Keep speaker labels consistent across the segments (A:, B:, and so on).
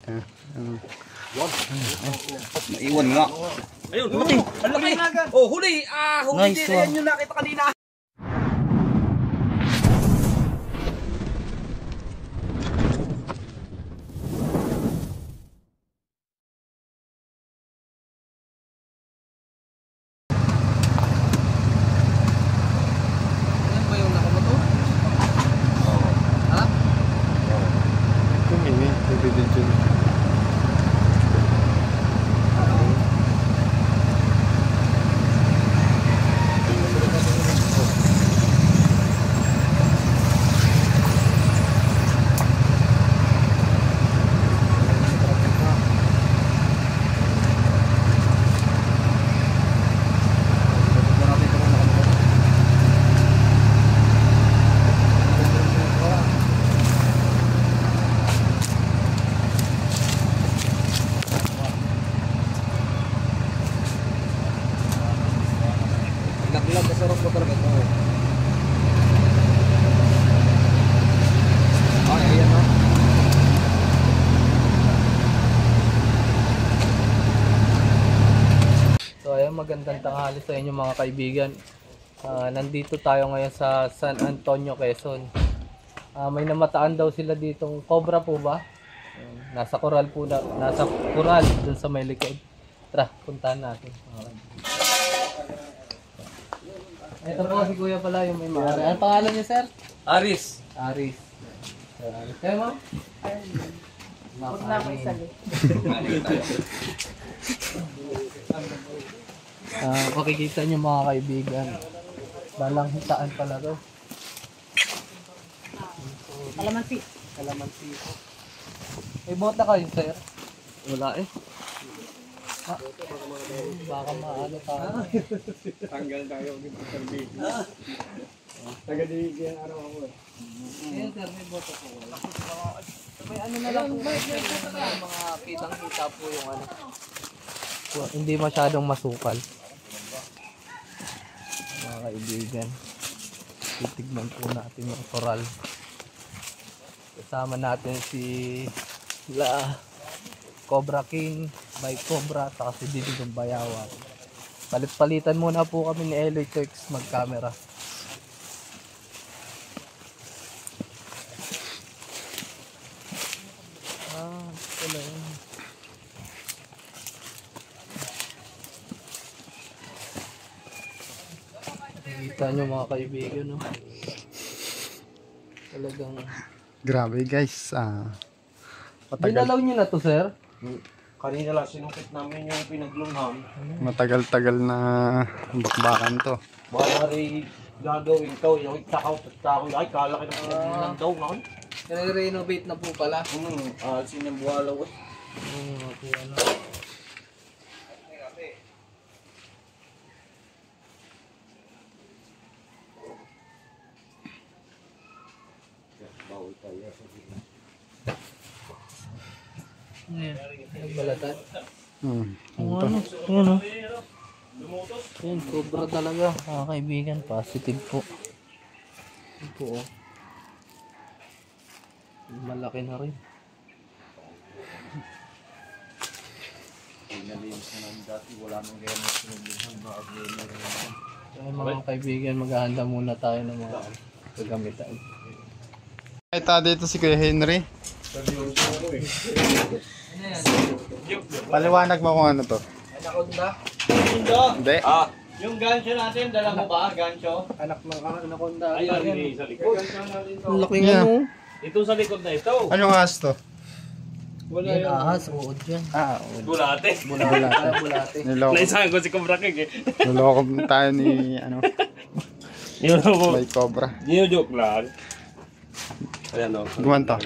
A: Naiwan nga. Ayun, huli. Ang laki. Oh, huli. Huli
B: Nice
A: din. Ayan yung nakita kanina. Masarap ko talaga ito. Ayan o.
B: So ayun, magandang tanghali sa inyo mga kaibigan. Nandito tayo ngayon sa San Antonio, Quezon. May namataan daw sila ditong cobra po ba? Nasa coral po na, nasa coral dun sa may likod. Tara, puntahan natin. Ito po si Kuya pala yung may maaari. Ano pangalan niya, sir?
A: Aris.
B: Aris. Sir Aris. Kayo, ma'am?
C: Huwag na ako isali.
B: Makikita niyo mga kaibigan. Balang hitaan pala to.
C: Kalamansi.
B: Kalamansi. May bota kayo, sir? Wala eh. Baka maano tayo.
A: Tanggal tayo ng service. Taga-digyan araw ako eh.
B: Ayan, sir, may bota po. May ano na lang po. May mga kitang-kita po yung ano. Hindi masyadong masukal. Mga kaibigan. Titignan po natin yung coral. Kasama natin si Cobra King, Mike Cobra, saka si Didi ng Bayawan. Palit-palitan muna po kami ni Eloy Turks mag-camera. Wala yun. Nakikita nyo mga kaibigan, no? Talagang...
D: Grabe guys.
B: Dinalaw nyo na to, sir?
A: Kanina lang sinukit namin yung pinaglungham.
D: Matagal-tagal na bakbakan to.
A: Baka rin gagawin to. Yung itakaw at ay kalaki na pinaglungham daw ngayon.
B: Nire-renovate na po pala.
A: Alisin yung buwalaw eh.
B: Okay, ano.
A: Bawal tayo sa gina.
B: Nagbalatan.
D: Ito.
B: Ano? Yan, cobra talaga. Mga kaibigan, positive po. Ito po, oh. Malaki na rin.
A: Pinalinis na namin dati. Wala nang gaya ng sinulungan. Baka gaya rin.
B: Kaya mga kaibigan, maghahanda muna tayo ng mga kagamitan.
D: Ito dito si Kuya Henry. Paliwanag mo kung ano to.
B: Anaconda?
D: Hindi.
A: Yung gancho natin, dala mo ba? Gancho?
B: Anak ng anaconda.
A: Ayun, sa likod.
B: Ang laking
D: Yeah.
B: ano.
A: Ito sa likod na ito.
D: Anong ahas to?
A: Wala
B: Yan,
A: yung
B: ahas, uod yan.
A: bulate.
B: Bulate.
D: Niloko.
A: ko si Cobra King eh.
D: Niloko tayo ni ano, may cobra.
A: Joke lang. Ayan o.
D: Gumanto.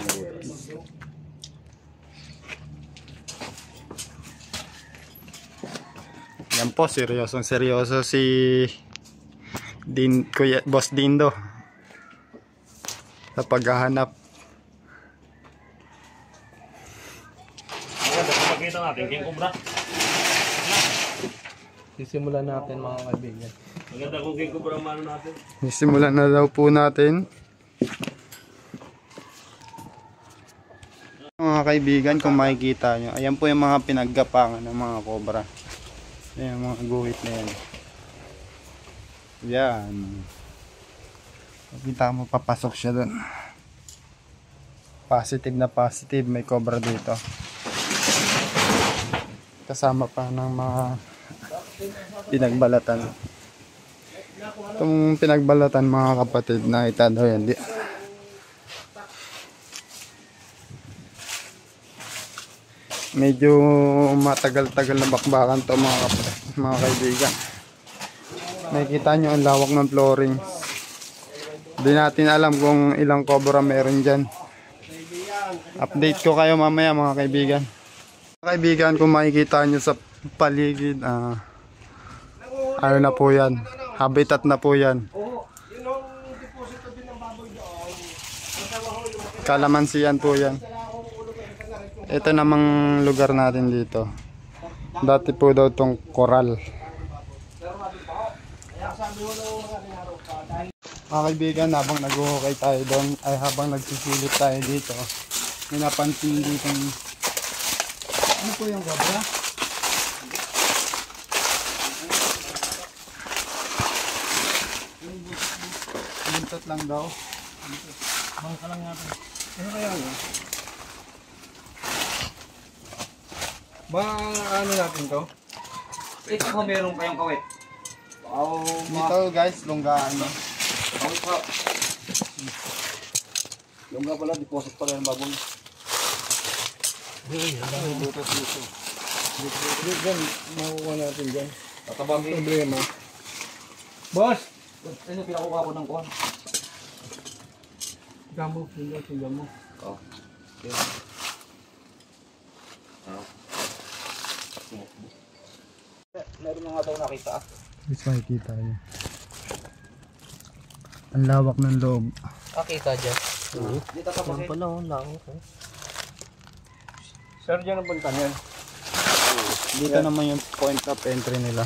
D: Yan po, seryoso si Kuya Boss Dindo sa paghahanap.
A: Pakita natin, King Cobra.
B: Sisimulan natin mga kaibigan.
A: Maganda kung King Cobra mano natin.
D: Simulan na daw po natin. Mga mga kaibigan, kung makikita nyo, ayan po yung mga pinaggapangan ng mga cobra. Ayan yung mga guhit na yan. Yan. Kita mo, papasok siya dun. Positive na positive, may cobra dito. Kasama pa ng mga pinagbalatan. Itong pinagbalatan mga kapatid, nakita daw yan. Medyo matagal-tagal na bakbakan to mga kaibigan. Nakikita nyo ang lawak ng flooring. Hindi natin alam kung ilang cobra meron dyan. Update ko kayo mamaya mga kaibigan. Mga kaibigan, kung makikita nyo sa paligid, ano na po yan, habitat na po yan. Kalamansian po yan. Ito namang lugar natin dito. Dati po daw tong koral. Mga kaibigan, habang nag-uhukay tayo doon, ay habang nagsisilip tayo dito, may napansin dito. Ano po yung cobra? Buntot lang daw. Bangka lang natin. Ano kaya yun? Ano natin to?
A: Ito ko meron kayong kawit. Wow,
D: Dito guys, lunggaan mo.
A: kawit pa. Yung nga pala, deposit pala ng baboy.
D: Butas dito. Dyan, makukuha natin dyan.
A: Tatabang din.
D: Problema.
A: Boss! Ano pinakuha ko ng kuhan?
D: Gamo, tingnan mo.
A: Oo. Okay. Meron nga daw nakita.
D: Guys, makikita nyo. Ang lawak ng loob.
B: Kita dyan.
A: Dito ka pa
B: Pala, lawak.
D: Sir, dyan ang punta niyan. Dito naman yung point of entry nila.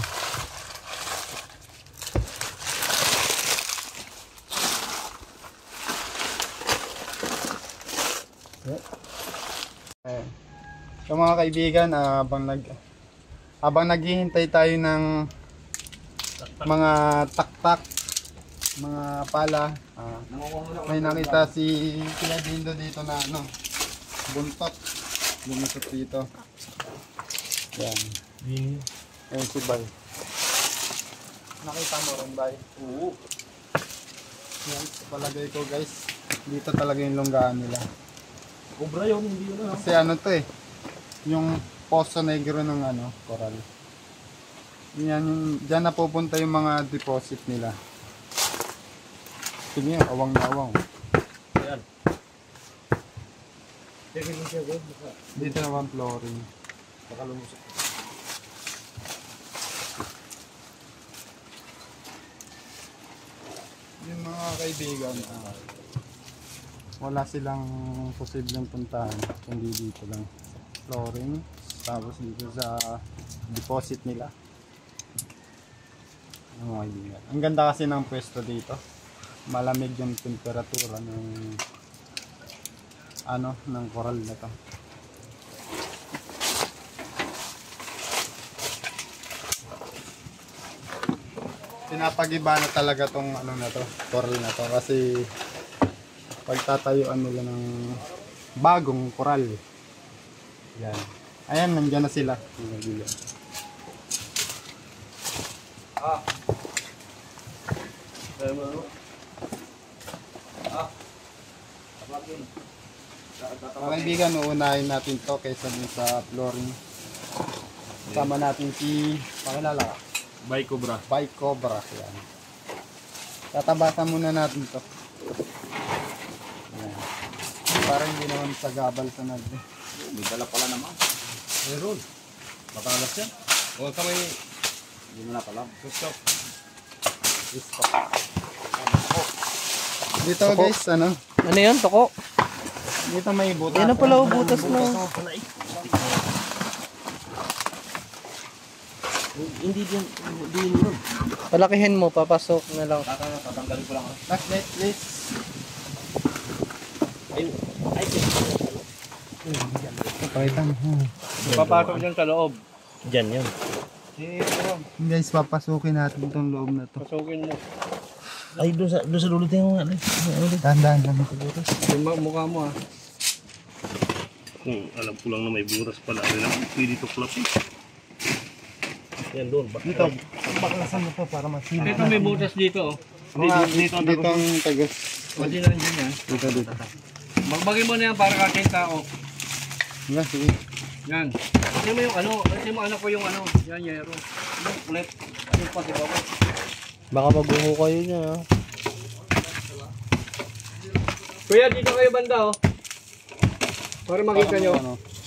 D: So mga kaibigan, habang naghihintay tayo ng mga taktak, mga pala, may nakita si Kuya Dindo dito na buntot, lumusot dito. Yan. Ayun si Bay. Nakita mo rin, Bay? Oo. Yan, palagay ko guys, dito talaga yung lunggaan nila.
A: Cobra yun, hindi yun.
D: Kasi to yung Poso Negro ng coral. Yan, dyan napupunta yung mga deposit nila. Tingnan nyo, awang na awang.
A: Ayan.
D: Dito naman flooring.
A: Baka lumusot.
D: Yung mga kaibigan, wala silang posibleng puntahan kundi dito lang sa flooring, tapos dito sa deposit nila. Ang mga kaibigan, ang ganda kasi ng pwesto dito, malamig yung temperatura ng ng coral na to. Pinapagiba na talaga tong na to, coral na to, kasi pagtatayuan nila ng bagong coral. Yan. Ayan, nandiyan na sila. Mga kaibigan, uunahin natin to kaysa dun sa flooring. Kasama natin si pakilala ka.
A: Bay Cobra.
D: Bay Cobra. Yan. Tatabasan muna natin to. Yan. Para hindi naman sa gabal sa nag.
A: May dala pala naman. Meron. Matalas yan. Huwag ka may... Hindi mo na pala. Gusto.
D: Dito guys,
B: Ano yun? Toko?
D: dito may butas.
B: Yan na pala, butas mo.
A: Hindi yun.
B: Palakihin mo, papasok na lang.
A: Tatanggalin ko lang.
D: Let's. Pakita mo.
A: Papasok dyan sa loob.
E: Diyan yun.
D: Guys, papasukin natin itong loob na to.
A: Pasukin mo.
E: Ay, doon sa dulo tayo.
D: Dahan-dahan lang ito.
A: Yung mukha mo
E: Alam ko lang na may buras pala. Pwede ito klap eh. Yan doon.
D: Dito, baklasan mo to para masila.
A: Dito may butas dito.
E: Dito
D: ang tagas.
A: Pwede na rin dyan yan.
D: Dito.
A: Magbagay mo na yan para kaking tao.
D: Nga, sige.
A: Yan. Kasi mo yung ano. Kasi mo anak ko yung ano. Yan, yero. Ulit. Ano pa, di ba?
B: Baka maguho kayo niya.
A: Kuya, dito kayo banda para makita nyo.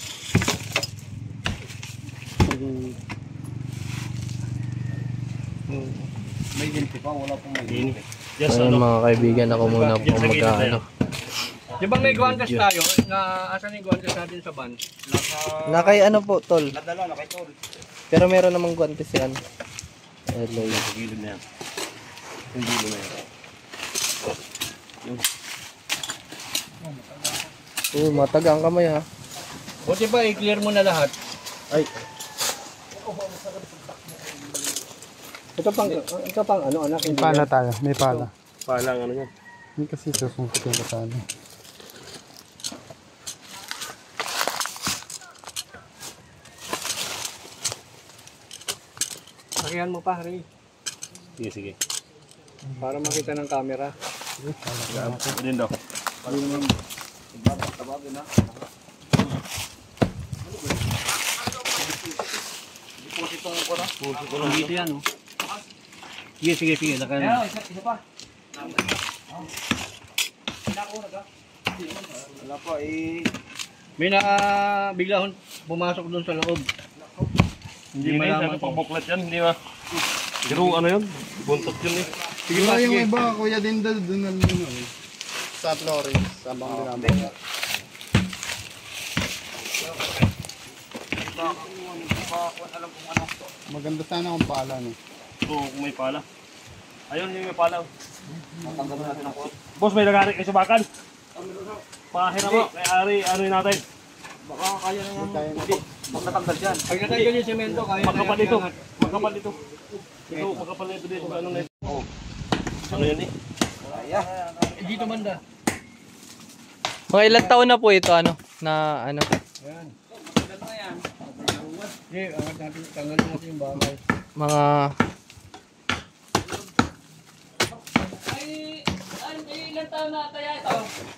A: May dinti pa, wala pong may dinti.
E: Yes,
B: Ayun
E: ano?
B: mga kaibigan, ako muna po mag-ano.
A: Di ba may guantes tayo? Asan yung guantes natin sa van?
B: Nakay ano po, tol.
A: Nadala, nakay tol.
B: Pero meron namang guantes yan. Hello.
E: Sa gilid na yan. Yung gilid na yan.
B: Mataga ang kamay ha.
A: Buti pa, i-clear mo na lahat.
B: Ay.
A: Ito pang ano anak.
D: May pala tayo, may pala.
E: Palang ano yan.
D: Hindi kasi susungkitin ko sana.
A: Sakihan mo pa, Ray.
E: Sige.
A: Para makita ng camera.
E: Din daw.
A: Dito yan, oh. Sige. Lakayan mo. Isa pa. Wala pa, may bigla pumasok doon sa loob.
E: Hindi malaman pang buklat yan. Hindi ba? Pero ano yun? Buntot yun eh.
A: Sige pa,
D: Yung
A: sige.
D: iba, kuya din doon na sa flooring, sa bang dinamo. Maganda sana kung pala, no?
E: Ito kung may pala. Ayun yung may pala. Boss, may nagari kayo sa bakal. Pahiram mo. Kay Ari, ano yun natin?
A: Baka kaya na yan.
D: Kaya na.
A: Pag natanggal dyan. Pag natanggal yung semento, kaya na
E: Magkapal
A: yan.
E: dito. Magkapal dito. Ito, magkapal dito dito. Ano na ito? Ano yun eh?
A: Dito banda.
B: Mga ilang taon na po ito ano? Na ano?
A: Yan. Sige, angat natin, tanggalin natin yung bakal.
B: Mga
A: Ilan taon na kaya ito?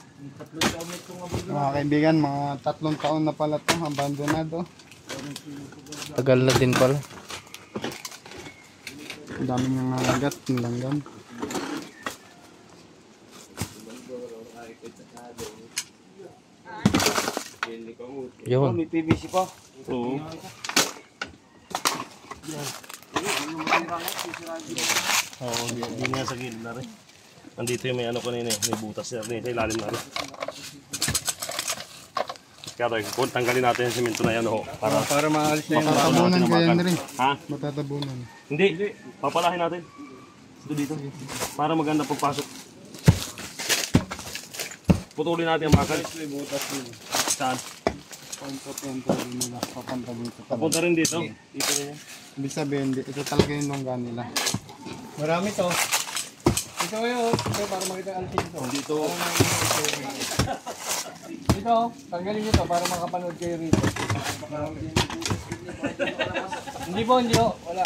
D: Mga kaibigan, mga 3 taon na pala ito, abandonado.
B: tagal na din pala.
D: Ang dami niyang nalagat, nilanggam.
B: Yun.
A: May PVC pa.
E: Oo. Oo, hindi nga sa gilid na rin. Nandito yung may ano kanina eh. May butas na rin. Sa ilalim na rin. Kaya kung tanggalin natin yung simento na yan ho.
A: Para maalis na yung
D: Matatabunan kaya na rin.
E: Ha?
D: Matatabunan.
E: Hindi. Papalahin natin. Dito. Para maganda pagpasok. Putulin natin ang bakal. Saan?
D: Punta nila, papunta dito.
E: Papunta rin dito. Dito rin yan.
D: Ibig sabihin, ito talaga yung longga nila.
A: Marami to. Ito kayo, ito para makita ang alsin dito.
E: Dito.
A: Dito, tanggalin nyo to para makapanood kayo rito. Hindi po, wala.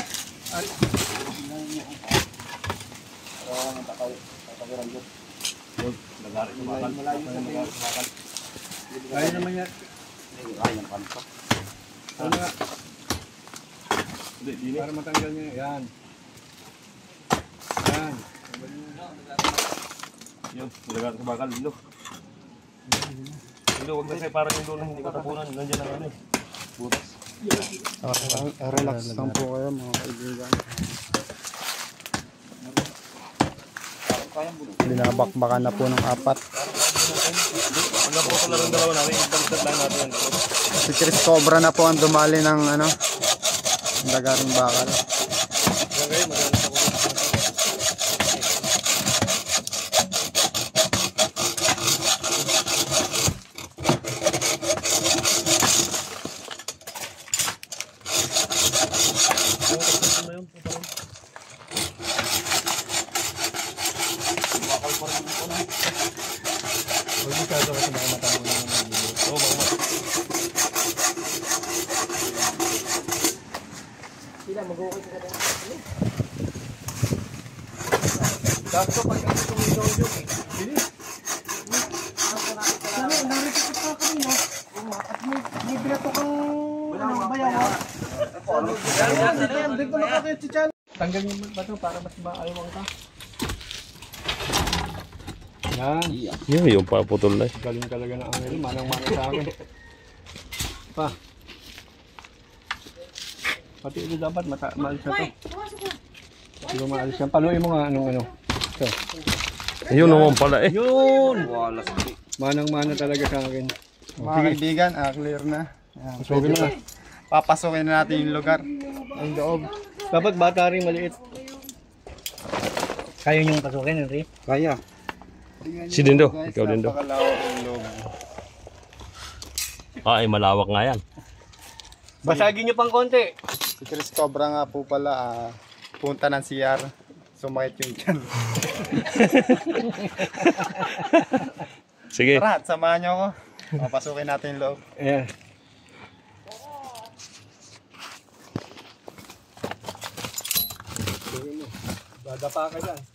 E: Lagari sa bakal.
A: Kaya naman yan. Ano nga,
E: Hindi, dini.
A: para matanggal nyo yan. Yan.
E: Yun, lagari sa bakal. Dilo. Dilo, wag na kayo parang yung doon hindi matapunan. Nandiyan ang ano eh. Butas.
D: Relax lang po kayo mga kaibigan. Binabakbakan na po ng 4.
E: Hanggang po sa larong dalawa namin, ibang lang natin yan.
D: Si Chris Cobra na po ang dumali ng lagaring bakal.
E: Hanggang kayo, maganda sa kulit.
B: Dapat pag ano tumitaw yung bilis.
C: May binato kang bayaw.
B: Tanggal yung ba ito para mas maayawang ka?
D: Yan.
E: Yung paputol na.
D: Galing talaga ng angel. Manang-manang sa akin. Pa. Pati ito dapat maalis na to. Hindi ko maalis yan. Paluin mo nga anong ano. So,
E: Ayun naman pala eh.
D: yun!
A: Wala sa
D: Manang-mana talaga sa akin. Mga kaibigan, clear na. Pasukin na. Papasukin na natin yung lugar. Ang loob. Dapat bata rin maliit.
B: Kaya niyong pasukin, Henry?
D: Kaya.
E: Si Dindo. Ikaw Dindo.
D: Napakalawak yung loob.
E: Ay, malawak nga yan.
B: Basagin niyo pang konti.
D: Si Chris Cobra nga po pala, punta ng CR. Sumakit yung tiyan.
E: Sige.
D: Tara, samahan niyo ako. Papasukin natin yung loob.
B: Ayan.
D: Dadapa ka dyan.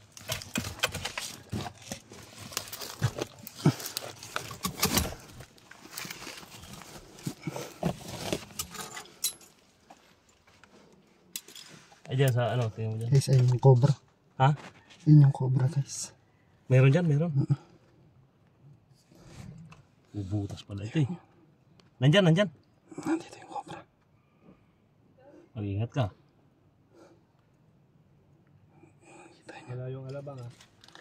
E: Ay, dyan sa ano, tingnan mo dyan.
D: Guys, ayun yung cobra.
E: Ha?
D: Ayun yung cobra, guys.
E: Meron dyan, meron. Bubutas pala ito eh. Nandyan, nandyan.
D: Nandito yung cobra.
E: Mag-ingat ka.
D: Wala yung alabang ha.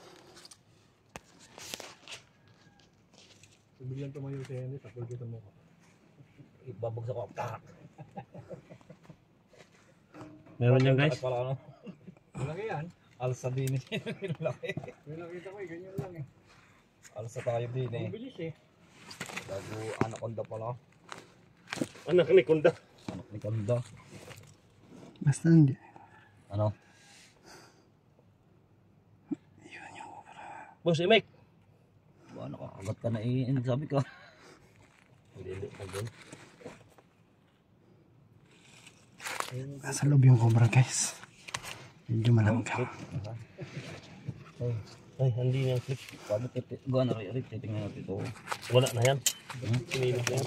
D: Bigyan tumayo si Henry, tapos kita mo ko.
A: Ibabagsak ko.
E: Meron dyan guys.
D: Malaki yan.
A: Alas sabihin niya. Malaki.
D: Yung nakita ko eh, ganyan lang eh.
A: Alas sa tayo din eh.
D: Mabilis eh.
A: Bago anaconda pala.
E: Anak ni Kunda.
A: Anak ni Kanda.
D: Basta hindi.
A: Ano?
E: Boss, Imek.
A: Ba, nakakagat ka na eh. Sabi ka.
E: Hindi, nandun.
D: Nasa loob yung cobra, guys. Medyo malanggaw.
E: Ay, hindi na yung click.
A: Sabi gano'n rin. Titingnan natin ito.
E: Wala na yan. Sinilip na yan.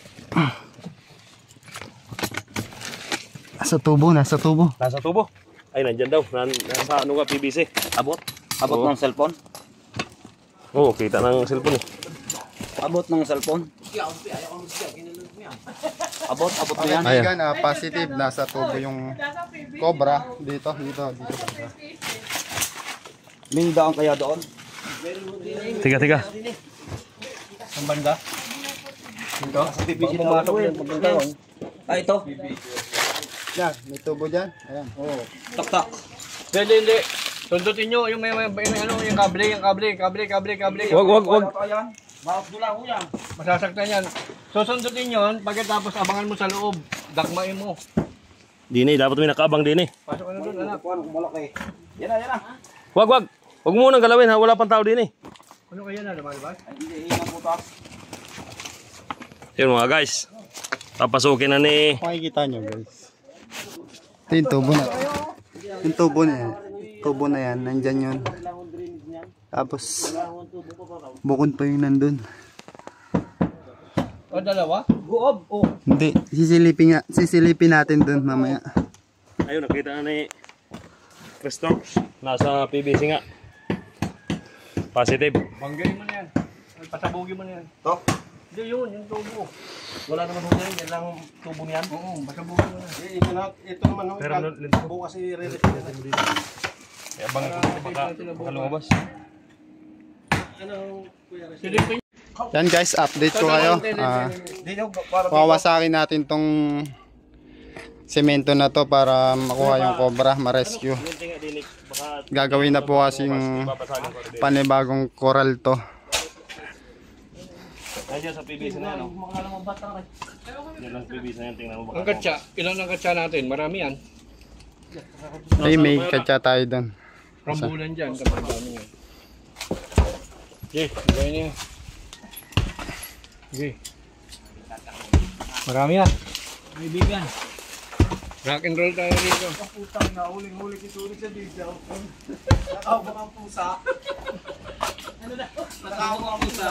D: Nasa tubo, nasa tubo.
E: Nasa tubo. Ay, nandyan daw. Nasa ano ka, PVC.
A: Abot? Abot
E: Oo.
A: ng cellphone?
E: Oo, kita ng cellphone eh.
A: Abot ng cellphone? Abot mo yan.
D: Kaibigan, positive. Nasa tubo yung cobra. Dito.
A: May daan kaya doon?
E: Tiga.
A: Ang banda? Ito? Pumasok yan. Papunta doon. Ah, ito?
D: Yan, may tubo dyan. Ayan.
A: Tak-tak.
B: Hindi. Sundutin nyo yung may ano, yung kable.
E: Wag.
A: Ayan. Makakdula ko yan.
B: Masasaktan yan. Susundutin yun, pagkatapos abangan mo sa loob. Dakmain mo.
E: Dini, dapat may nakaabang din eh.
B: Pasok ka na doon, anak.
A: Kuhan kung malaki. Yan na.
E: Wag. Huwag mo nang galawin ha, wala pang tao din eh.
B: Ano kaya na, lumalabas?
A: Ay, hindi. Inang putas.
E: Yun mga guys. Papasukin na ni...
D: Makikita nyo, guys. Ito yung tubo na. Yung tubo na yan. Tubo na yan. Nandyan yun. Tapos, bukod pa yung nandun.
B: O, dalawa?
A: Guob. Oh.
D: Hindi. Sisilipin natin dun mamaya.
E: Ayun, nakita na ni... Christoph. Nasa PVC nga. Positive.
B: Banggayin mo na yan. Pasabugin mo na yan.
A: Ito?
B: Hindi yun, yung tubo.
E: Wala naman ho yan. Yan lang tubo niyan.
B: Oo, pasabugin mo na.
D: Ito naman.
E: Pero
D: bukas i-reset.
E: Kaya abangan ko dito baka lumabas.
B: Silipin.
D: Yan guys, update ko kayo. Wawasakin natin tong semento na to para makuha yung cobra, ma-rescue. Gagawin na po kasi yung panibagong coral to.
E: Nandiyan sa PVC na yan. Yan lang PVC na yan. Tingnan mo
B: Ang
E: baka.
B: katsa, ilan ang katsa natin? Marami yan.
D: Ay, may katsa tayo dun.
B: Rambulan dyan, kapag dami yan. Okay, gawin niya. Okay. Marami yan. Kaibigan.
A: Rock and roll tayo dito.
C: Putang na, huling-huli kisulit sa dito. Nakawag ang pusa. Ano na? Nakawag ang pusa.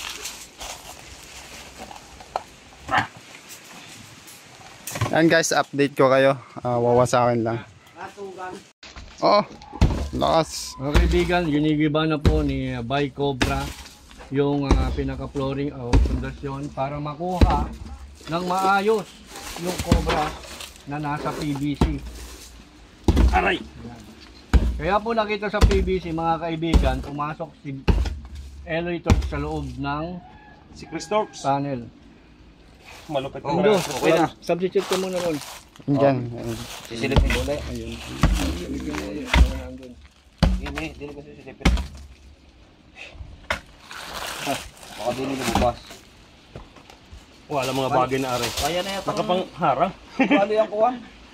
D: Yan guys, update ko kayo. Wawasakin lang. Oh, lakas.
A: Mga kaibigan, ginigiba na po ni Bay Cobra yung pinaka-flooring o pundasyon para makuha ng maayos yung Cobra na nasa PVC.
E: Aray!
A: Kaya po nakita sa PVC mga kaibigan, pumasok si elevator sa loob ng
E: Si Chris Torps.
A: tunnel.
E: Malupit na
A: Ando,
E: okay na.
A: substitute ko muna ron.
D: Diyan.
E: Sisilipin ko ulit.
A: Ayun.
E: Hindi ko sisilipin. Baka din nilubas. Wala mga bagay na aray.
C: Kaya na yata.
E: Nakapangharang.
C: Ano yung kuwan?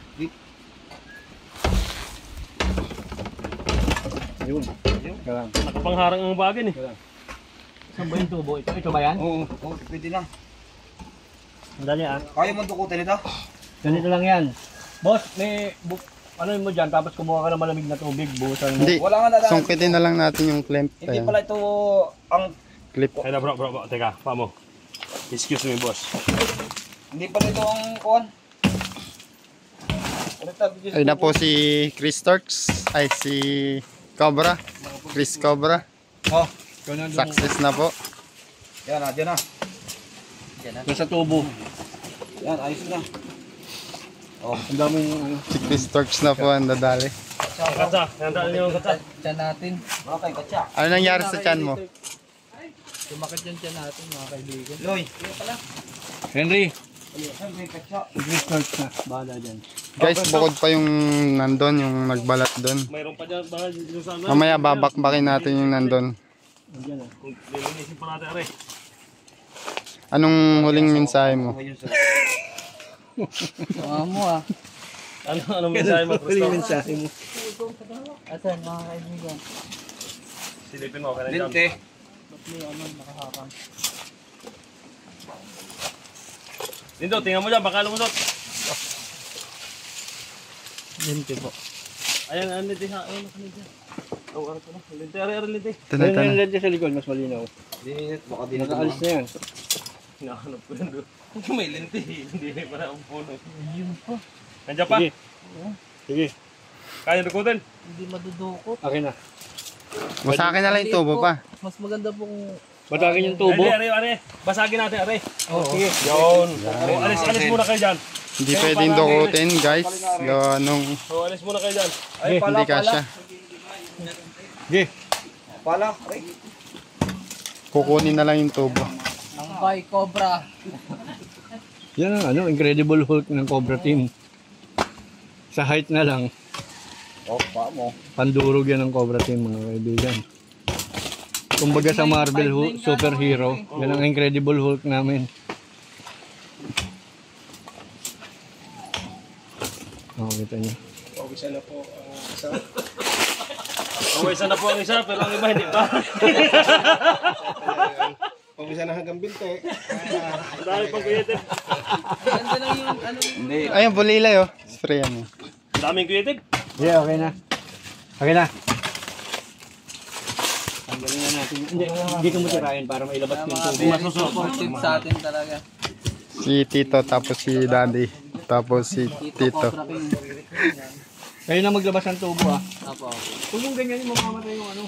A: Ayun.
E: Nakapangharang ang bagay eh.
A: Saan ba yung tubo? Ito ba yan?
C: Oo, pwede na.
A: Dali ah.
C: Kaya mo dukutin ito?
A: Ganito lang yan. Boss, may ano mo dyan, tapos kumuha ka ng malamig na tubig, buhusan mo.
D: Hindi.
C: Wala nga nadaan.
D: Sungkitin na lang natin yung clamp.
C: Hindi
D: Ayan.
C: pala ito ang...
D: Clip.
E: Ay na bro. Teka, pa mo. Excuse me boss.
C: Hindi pala ito ang kuwan.
D: Ay na po si Chris Torps. Ay si Cobra. Chris Cobra.
C: Oh,
D: Success na po.
C: yan na, dyan na.
A: Nasa tubo.
C: Yan, ayos na.
A: Ang daming ano.
D: Si Chris Torps na po ang dadali.
E: Katsa, handa niyo yung katsa.
B: Tiyan natin.
C: Okay, katsa.
D: Ano nangyari sa tiyan mo?
B: Sumakit yung tiyan natin mga kaibigan.
C: Loy.
A: Henry,
C: May katsa.
A: Christmas na. Bahala dyan.
D: Guys, bukod pa yung nandun, yung nagbalat doon.
E: Mayroon pa dyan, baka yung sana.
D: Mamaya babakbakin natin yung nandun.
A: Andiyan ah.
E: Kung lilinisin pa natin aray.
D: Anong huling mensahe mo?
B: Mo ah.
E: Ano mensahe mo Chris Torps?
A: mensahe mo?
B: Asan mga kaibigan?
E: Silipin mo, okay na dyan.
C: Linte.
B: Ba't may ano nakaharang?
E: Lindo, tingnan mo dyan, baka lumusot.
B: Linte po.
E: Ayan, linte ha. Ayun, nakalit dyan. Oh, ano na? Linte, aray, linte.
D: Ito na, ito na.
A: Ayun yung sa likod, mas malinaw.
C: Baka di
A: Nakaalis na yan.
E: Hinahanap ko yun doon. May linte, hindi pa na ang puno.
B: Yun po.
E: Nandiyan pa?
A: Sige.
E: Kaya dukutin?
B: Hindi madudukot.
A: Akin na.
D: Masakin na lang yung tubo pa.
B: Mas maganda pong...
A: Batakin yung tubo.
E: Aray. Basagin natin, aray.
B: Oo.
A: Sige.
E: Yun. Oh, alis muna kayo dyan.
D: Hindi pwedeng dukutin guys. Gawa nung
E: Oh, alis muna kayo dyan.
C: Ay,
D: hindi kasya.
A: Sige.
C: Pala. Aray.
D: Kukunin na lang yung tubo.
B: Ang Bay Cobra.
A: Yan ang ano, Incredible Hulk ng Cobra Team. Sa height na lang,
C: Oh, pa mo.
A: pandurog yan ng Cobra Team mga kaibigan. Kumbaga sa Marvel superhero, yan ang Incredible Hulk namin. Oh, kita niyo.
E: Isa na po ang isa, pero ang iba hindi pa.
C: Pag-isa na hanggang binte.
E: Dahil pang creative.
B: Ganda lang yung ano.
C: Hindi.
D: Ayun, bulilay oh. Sprayan mo.
E: Daming creative.
A: Yeah, okay na. Okay na. Tanggalin na natin. Hindi ko mo tirahin para mailabas yung tubo.
B: Very supportive sa atin talaga.
D: Si Tito, tapos si Daddy, tapos si Tito.
B: Cobra King.
A: Kayo na maglabas ng tubo ah.
B: Apo.
A: Kung yung ganyan yung mamamatay yung ano.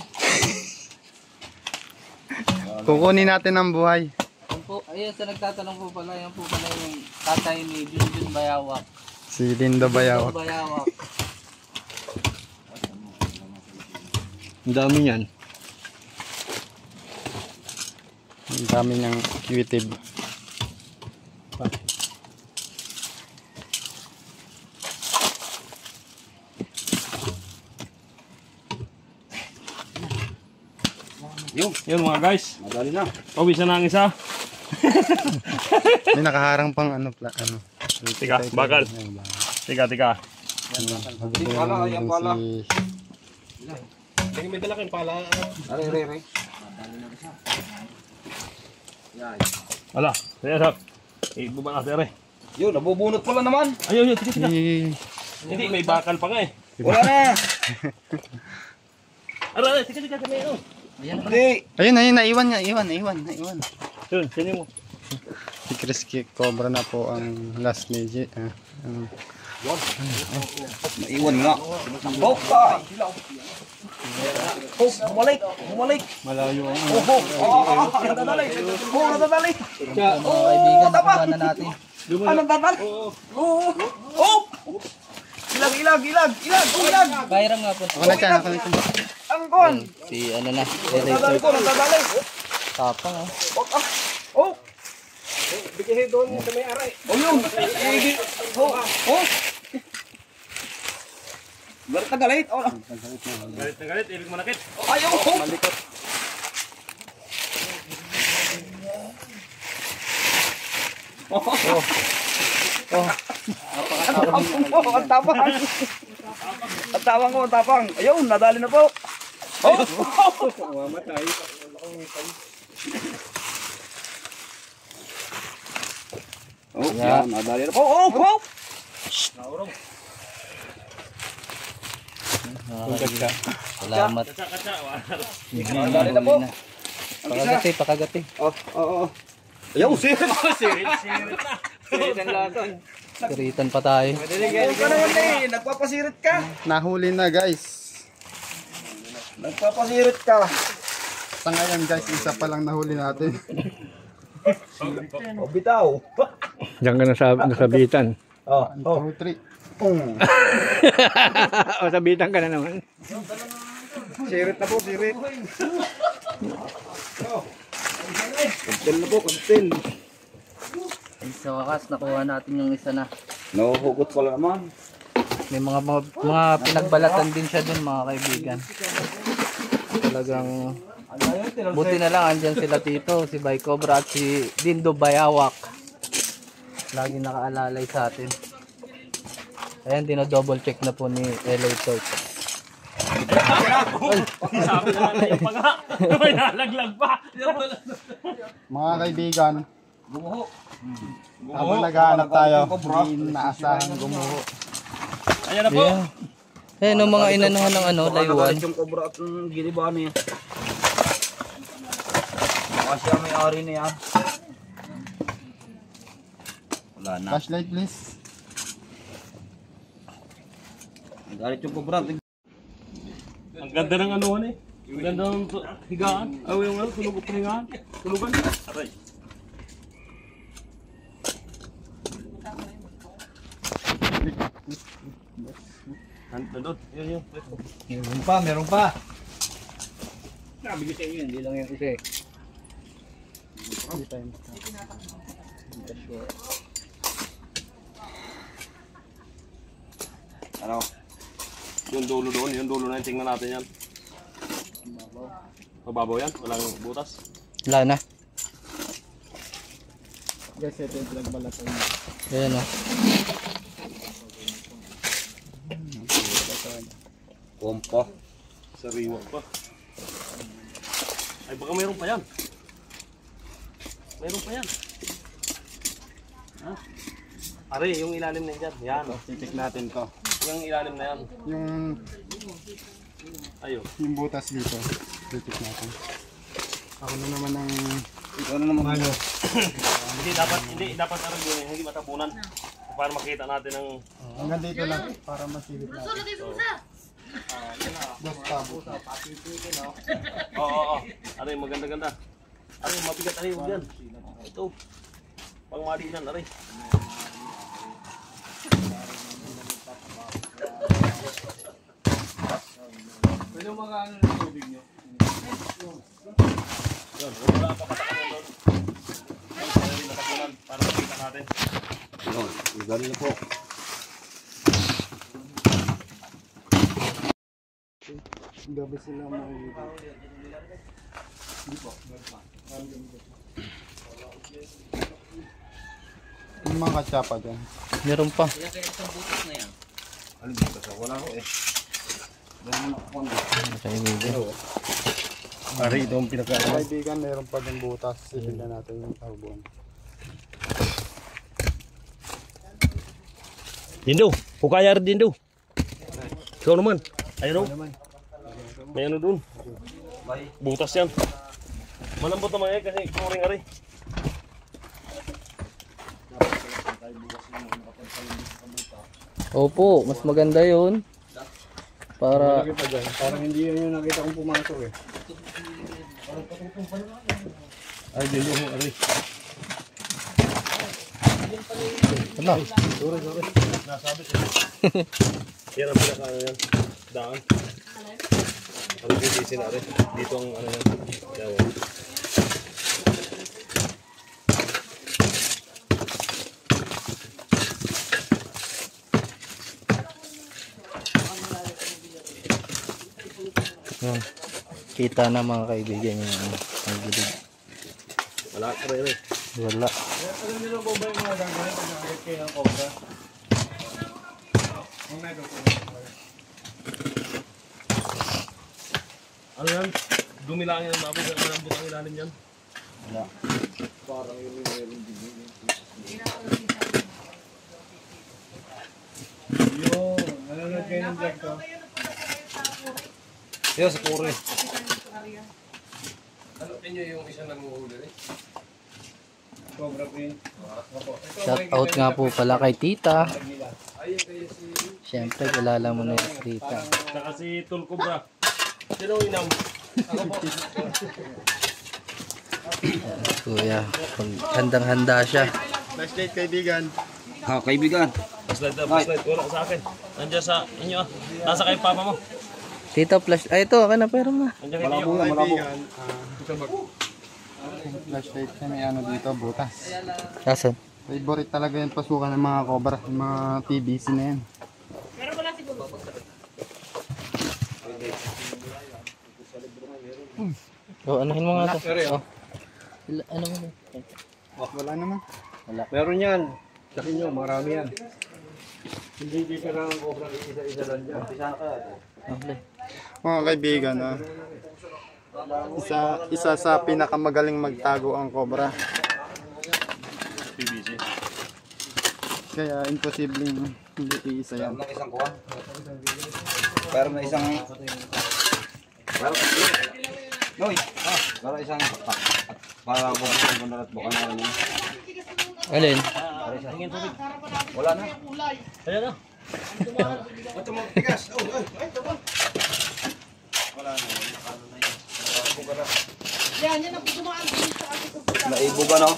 D: Kukunin natin ang buhay.
B: Yan po, ayun sa nagtatanong po pala, yan po pala yung tatay ni Junjun Bayawak.
D: Si Lindo Bayawak.
B: Bayawak.
A: Ang dami yan.
D: Ang dami niyang YouTube.
E: Yun mga guys.
C: Madali na.
E: Pawis na ang isa.
D: May nakaharang pang ano. ano.
E: Tika, bakal. Tika.
C: Pala, ayan pala.
E: Tingin may dala kayong pala.
C: Aray.
E: Wala. Kaya sap. Ibuban natin rin.
C: Yun, nabubunot pala naman.
E: Ayun, yun, sige.
D: Eh,
E: Hindi, may bakal pa nga eh.
C: Wala na.
E: Aray, sige, may ano.
C: Hindi.
D: ayun, naiwan niya. Iwan.
E: Yun, sinin mo.
D: Si Chris Cobra na po ang last midget.
C: Naiwan nga. Boka. Oh, bumalik.
A: Malayo ang
C: Nadadali. Nadadali.
B: Mga kaibigan, nakuha na natin.
C: Nadadali. Oh. Ilag.
B: Bayram nga po.
D: Ako na dyan.
C: Ang kon.
B: Si ano na,
C: Nadadali ko, nadadali.
B: tapang oh.
C: Oh. Bigay doon sa may aray. Oh, yun. Oh. Galit na galit. Oh.
E: Galit na galit, ibig manakit.
C: Ayaw.
D: Malikot.
C: Ang tapang. Ang tapang ko, ang tapang. Ayun, nadali na po. Oh.
A: mamatay.
C: Oh, yan, nadali na po. Oh.
B: Salamat.
C: Nadali na po.
B: Pakagati.
C: Oh. Ayaw, sirit.
B: Kiritan pa tayo.
C: Ka naman eh. Nagpapasirit ka.
D: Nahuli na guys.
C: Nagpapasirit ka.
D: Sa ngayon guys, isa pa lang nahuli natin.
C: Oh, bitaw.
A: Diyan ka nasabitan.
C: Oh.
D: 2, 3.
A: O sabitan ka na naman.
C: Sirit na po, sirit. Kuntil na po, kuntil.
B: Sa wakas, nakuha natin yung isa na.
C: Nahuhugot pala naman.
B: May mga pinagbalatan din siya dun, mga kaibigan. Talagang buti na lang andyan sila Tito, si Bay Cobra at si Dindo Bayawak. Lagi nakaalalay sa atin. Ayan, dino-double check na po ni LA Torch.
E: Sabi na natin yung panga. May nalaglag pa.
D: Mga kaibigan, habang naghahanap tayo, hindi naasahan gumuho.
E: Ayan na po.
B: Eh, no mga inanuhan ng layuan.
C: Yung kobra at giniba niya. Baka siya may-ari na yan. Wala na.
D: Flashlight please.
C: Galit yung kobra.
E: Ang ganda ng anuhan eh. Ang ganda ng higaan. Ay, yung ano, tulog at higaan. Tulugan. Aray. Nandun. Yun.
A: Meron pa. Sabi ko sa inyo, hindi lang yan kasi.
C: Ano?
E: Yung dulo doon. Yung dulo na yung tingnan natin yan. Mababaw yan. Walang butas.
B: Wala na.
D: Guys, ito yung pinagbalatan niya.
B: Ayan o.
C: Kompa.
E: Sariwa pa. Ay, baka mayroon pa yan. Mayroon pa yan. Ha? Are, yung ilalim na yan. Yan.
D: Titik natin to.
E: Yung ilalim na yan. Ayun.
D: Yung butas dito. Titik natin. Ako na naman ang
C: Ano naman?
E: Hindi dapat araw yun. Hindi matabunan. Para makita natin ang
D: hanggang dito lang para masilip natin.
E: Oo. Aray, maganda-ganda. Aray, mabigat. Aray, huwag yan. Ito. Pangmalinan, aray.
A: Pwede mga ano ng tubig nyo?
E: Yun, wala pa patakan doon. Aray, natabunan. Para makita natin.
C: Yun, galing na po.
D: Gabi sila makikita. Yung mga katsapa dyan.
B: Meron pa.
E: Aray, ito ang pinaka.
D: Kaibigan, meron pa din butas. Sipilan natin yung carbon.
E: Dindo, hukayar Dindo. Ikaw naman. Ayun o. May ano dun. Butas yan. Malambot naman eh kasi kuring ari.
B: Opo, mas maganda yun. Para
A: Malaki pa dyan. Parang hindi yun yung nakita kong pumasok eh.
E: Ay, Dindo ho ari.
B: ano?
E: Nasabi ko. Yan ang pinaka ano yan. Daan. Ano yung ari. Dito ang ano yan. Yawa.
B: Yan. Kita na mga kaibigan yung ang gilid.
E: Wala ka rin eh.
B: Wala.
A: Alam nyo po ba yung mga gagawin pag nakakit kayo ng cobra?
E: Ano yan? Dumilang yan ang baboy. Malambot ang ilalim yan.
A: Yung, nanonood kayo ng vlog to?
E: Yan sa kore.
A: Cobra Queen.
B: Shout out nga po pala kay Tita. Siyempre, kilala mo na yung Tita.
E: Saka si Tol Cobra. Sino inam?
B: Kuya, handang-handa siya.
D: Flashlight kaibigan.
F: Kaibigan.
E: Flashlight. Wala sa akin. Nandiyan sa inyo ah. Nasa kay papa mo.
B: Tita, flash. Ay, ito, akin na, pero na.
E: Nandiyan kay Tiyo.
D: Flashlight na may ano dito, butas.
B: Asan?
D: Favorite talaga yung pasukan ng mga cobra, yung mga TBC na yan.
B: Oh, anuhin mo nga ito. Oh. Ano mo?
D: Wala naman.
A: Meron yan. Sakin nyo, marami yan. Hindi kailangan ng cobra isa-isa lang dyan.
B: Okay.
D: Mga kaibigan, isa sa pinakamagaling magtago ang cobra.
E: PBC.
D: Kaya imposibleng hindi iisa yan.
F: Ng isang kuha. Pero na isang... Noy! Pero isang... Para bukas ang bandarat bukan na rin.
B: Alin?
F: Wala na.
E: Ayan na.
F: Naibuga no?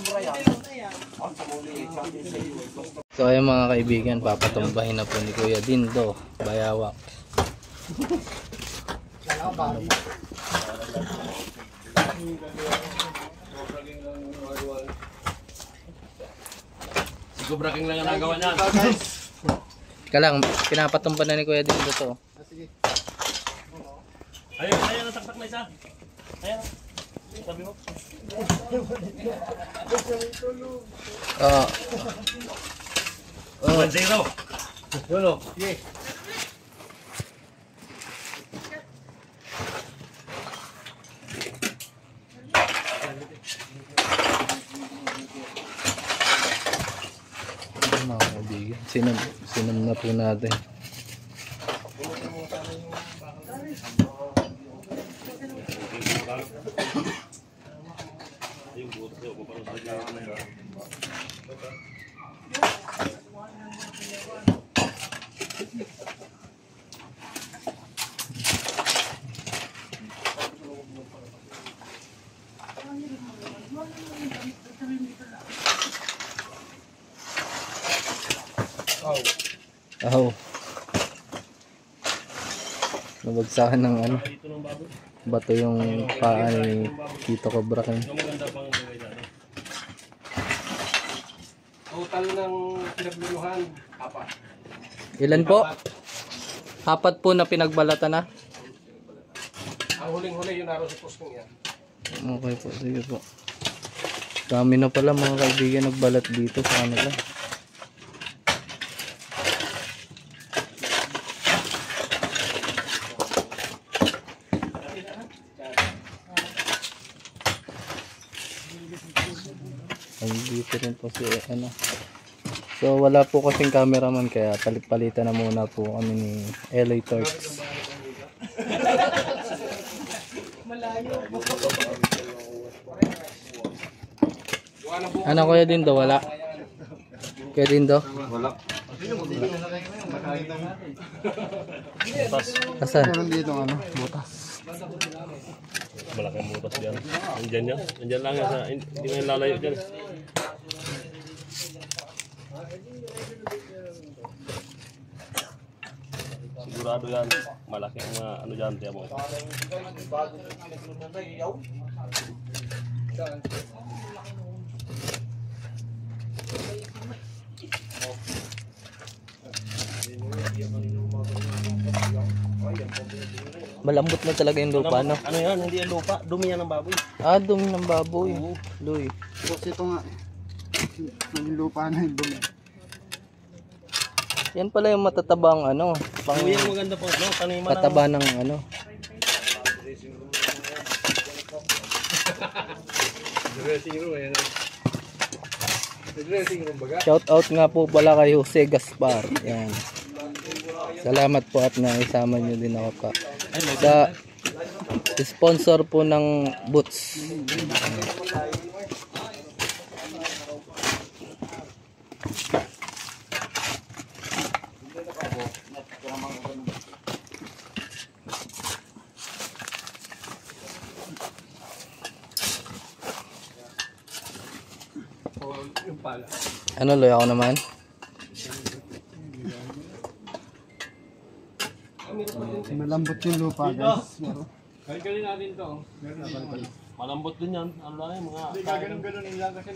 B: So ayun mga kaibigan, papatumbahin na po ni Kuya Dindo, Bayawak.
E: Si Cobra King lang ang nagawa niyan.
B: Ka lang, pinapatumba na ni Kuya Dindo to.
E: Ayun, nataktak na isa. Ayun. Sabi mo.
B: Oh.
E: 1-0.
A: Yun o. Sige.
B: Mga kaibigan, sinam na po natin. Oh. Nabagsakan ng ano, bato yung paa ni Tito Cobra King.
E: Maganda pang buhay natin.
A: Total ng pinagluluhan, apat.
B: Ilan po? Apat po na pinagbalatan na.
A: Ang huling-huli yung naroon sa posting yan.
B: Okay po, sige po. Dami na pala mga kaibigan nagbalat dito sa kanila. Ay, dito rin po si ano. So wala po kasing cameraman kaya palit-palitan na muna po kami ni LA Turks. Ano Kuya Dindo? Wala? Kuya Dindo?
F: Wala.
B: Asan?
D: Meron dito ano, butas.
E: Malaking butas dyan. Nandyan yan. Nandyan lang yan. Hindi nga lalayo dyan. Sigurado yan. Malaki ang ano dyan. Tiyan mo.
B: Malambot na talaga yung lupa, no?
E: Ano yan? Hindi yan lupa. Dumi yan ng baboy.
B: Ah, dumi ng baboy. Luy.
D: Tapos ito nga, naging lupa na yung dumi.
B: Yan pala yung matatabang ano, pang
E: Dumi yan maganda po. No? Taniman
B: mataba ng ano.
A: Dressing room, ayan. Dressing room baga.
B: Shout out nga po pala kay Jose Gaspar. Yan. Salamat po at naisama nyo din ako pa. Sa sponsor po ng Boots. Ano loy ako naman?
D: Malambot yung lupa guys.
A: Kalkalin natin to. Meron na kalkal.
E: Malambot din yan. Ano lang yan? Mga...
A: Hindi gaganon-ganon lang kasi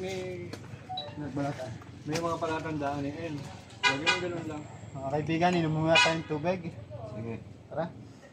A: may mga palatandaan eh. Ayun. Gaganon-ganon lang.
D: Mga kaibigan, inom muna tayong tubig.
F: Sige.
D: Tara.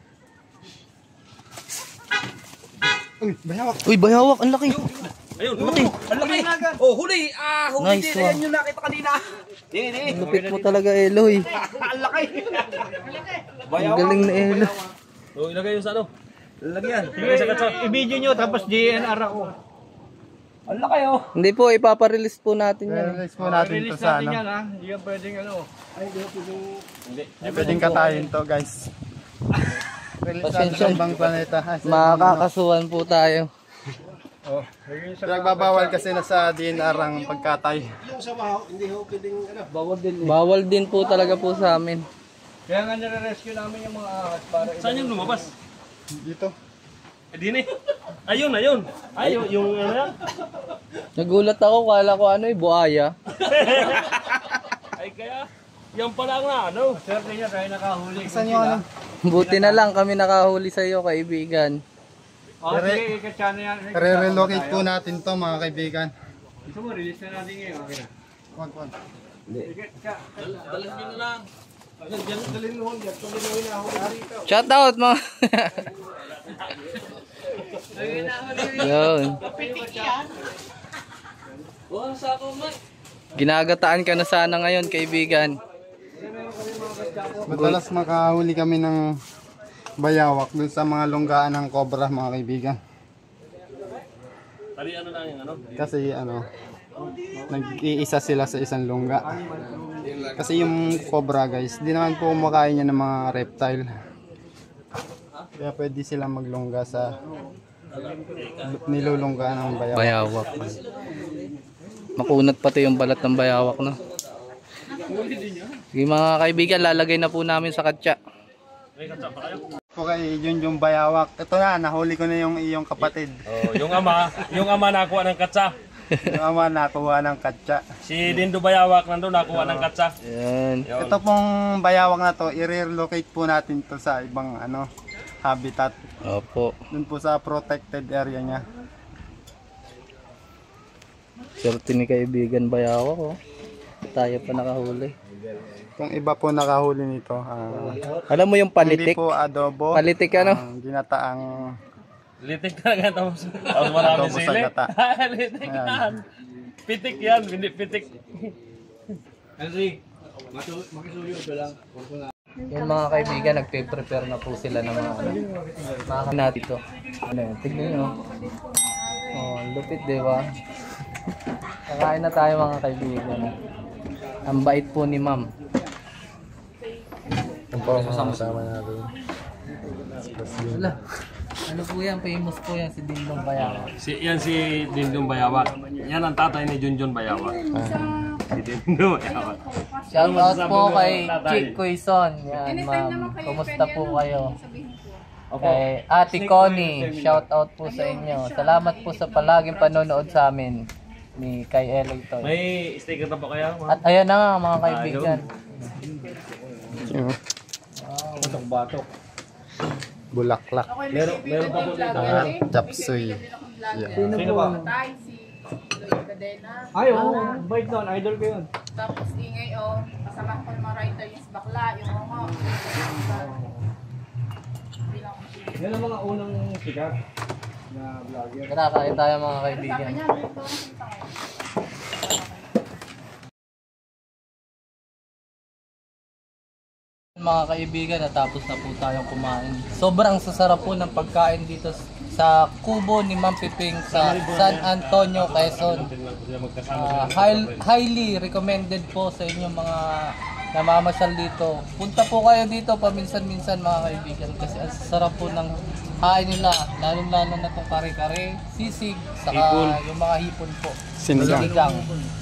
D: Uy, bayawak.
B: Uy, bayawak, ang laki.
E: Ayun!
C: Oh, huli! Huli
B: Nice
C: din.
B: one.
C: Ayan yung nakita kanina.
B: Ang lupit mo talaga, Eloy.
C: Ang laki.
B: Ang galing na Elo.
E: So, ilagay yung sa ano?
C: Lagyan.
E: Ilagay sa katsa.
A: I-video nyo tapos DNR ako.
C: Ang laki oh.
B: Hindi po, ipaparelease po natin yan.
D: Release po natin to
A: Release
D: sa
A: natin
D: ano.
A: yan ha. Hindi yan pwedeng ano.
D: Hindi pwedeng katayin to guys. Release natin
B: Pasensya.
D: sa ibang planeta.
B: Makakasuhan po tayo.
A: Oh, lagyan sa
D: Pinagbabawal kasi na sa DNR ang pagkatay.
B: Bawal din po talaga po sa amin.
A: Kaya nga nire-rescue namin yung mga ahas para
E: Saan yung lumabas?
D: Dito.
E: Eh, di na eh. Ayun, ayun. Ayun, yung ano yan?
B: Nagulat ako, kala ko ano buhaya.
E: Ay, kaya... Yan pala ang ano.
A: swerte niya tayo nakahuli.
D: Saan yung ano?
B: Buti na lang kami nakahuli sa iyo, kaibigan.
A: Oh, sige, ikatsa na yan.
D: Re-relocate po natin to mga kaibigan.
A: Gusto mo, release na natin ngayon. Okay na.
D: Wag.
E: Dalas nyo na lang.
B: Shout out mga. Yun. Ginagataan ka na sana ngayon, kaibigan.
D: Madalas makahuli kami ng bayawak dun sa mga lunggaan ng cobra mga kaibigan.
E: Tali ano lang yung ano.
D: Kasi ano, nag-iisa sila sa isang lungga. Kasi yung cobra guys, di naman po kumakain niya ng mga reptile. Kaya pwede silang maglungga sa nilulungga ng bayawak.
B: Bayawak. Makunat pati yung balat ng bayawak, no? Sige mga kaibigan, lalagay na po namin sa katsa.
D: Okay, yun yung bayawak. Ito na, nahuli ko na yung iyong kapatid.
E: Oh, yung ama nakuha ng katsa.
D: Yung ama nakuha ng katsa.
E: Si Dindo Bayawak nandun nakuha ng katsa.
B: Yan.
D: Ito pong bayawak na to, i-relocate po natin to sa ibang ano, habitat.
B: Opo.
D: Dun po sa protected area niya.
B: Swerte ni kaibigan bayawak, oh. Tayo pa nakahuli.
D: Kung iba po nakahuli nito,
B: Alam mo yung
D: hindi
B: palitik?
D: po adobo,
B: Palitik ano?
D: ginataang
E: Litik talaga tapos marami
D: adobo sa
E: sili.
D: gata.
E: Litik yan. Pitik yan, hindi pitik.
A: Henry, makisuyo ito lang. Huwag ko na.
B: Yung mga kaibigan, nagpe-prepare na po sila ng mga ano. Natin ito. Ano yun? Tignan nyo. Oh, lupit, di ba? Kakain na tayo mga kaibigan. Ang bait po ni ma'am.
D: Ang po kasama natin.
B: Wala. Ano po yan? Famous po yan si Dingdong Bayawa.
E: Yan si Dingdong Bayawa. Yan ang tatay ni Junjun Bayawa. Si Dingdong Bayawa.
B: Shout out po kay Chick Quezon. Yan ma'am. Kumusta po kayo? Kay Ate Connie, shout out po sa inyo. Salamat po sa palaging panonood sa amin ni kay Eloy Toy.
E: May sticker na ba kaya?
B: At ayan na nga mga kaibigan.
A: Batok-batok.
D: Bulaklak.
E: Meron pa po dito.
D: Chapsuy.
E: Sino ba?
A: Ay, oo. Bait doon. Idol ko yun.
G: Tapos ingay kasama ko yung mga writer yung bakla, yung mga
A: Yan ang mga unang sikat na vlogger.
B: Tara, kain tayo mga kaibigan. Mga kaibigan, natapos na po tayong kumain. Sobrang sasarap po ng pagkain dito sa kubo ni Ma'am Piping sa San Antonio, Quezon. Highly recommended po sa inyo mga namamasyal dito. Punta po kayo dito paminsan-minsan mga kaibigan kasi ang sarap po ng kain nila. Lalo-lalo na itong kare-kare, sisig, saka yung mga hipon po.
D: Sinigang.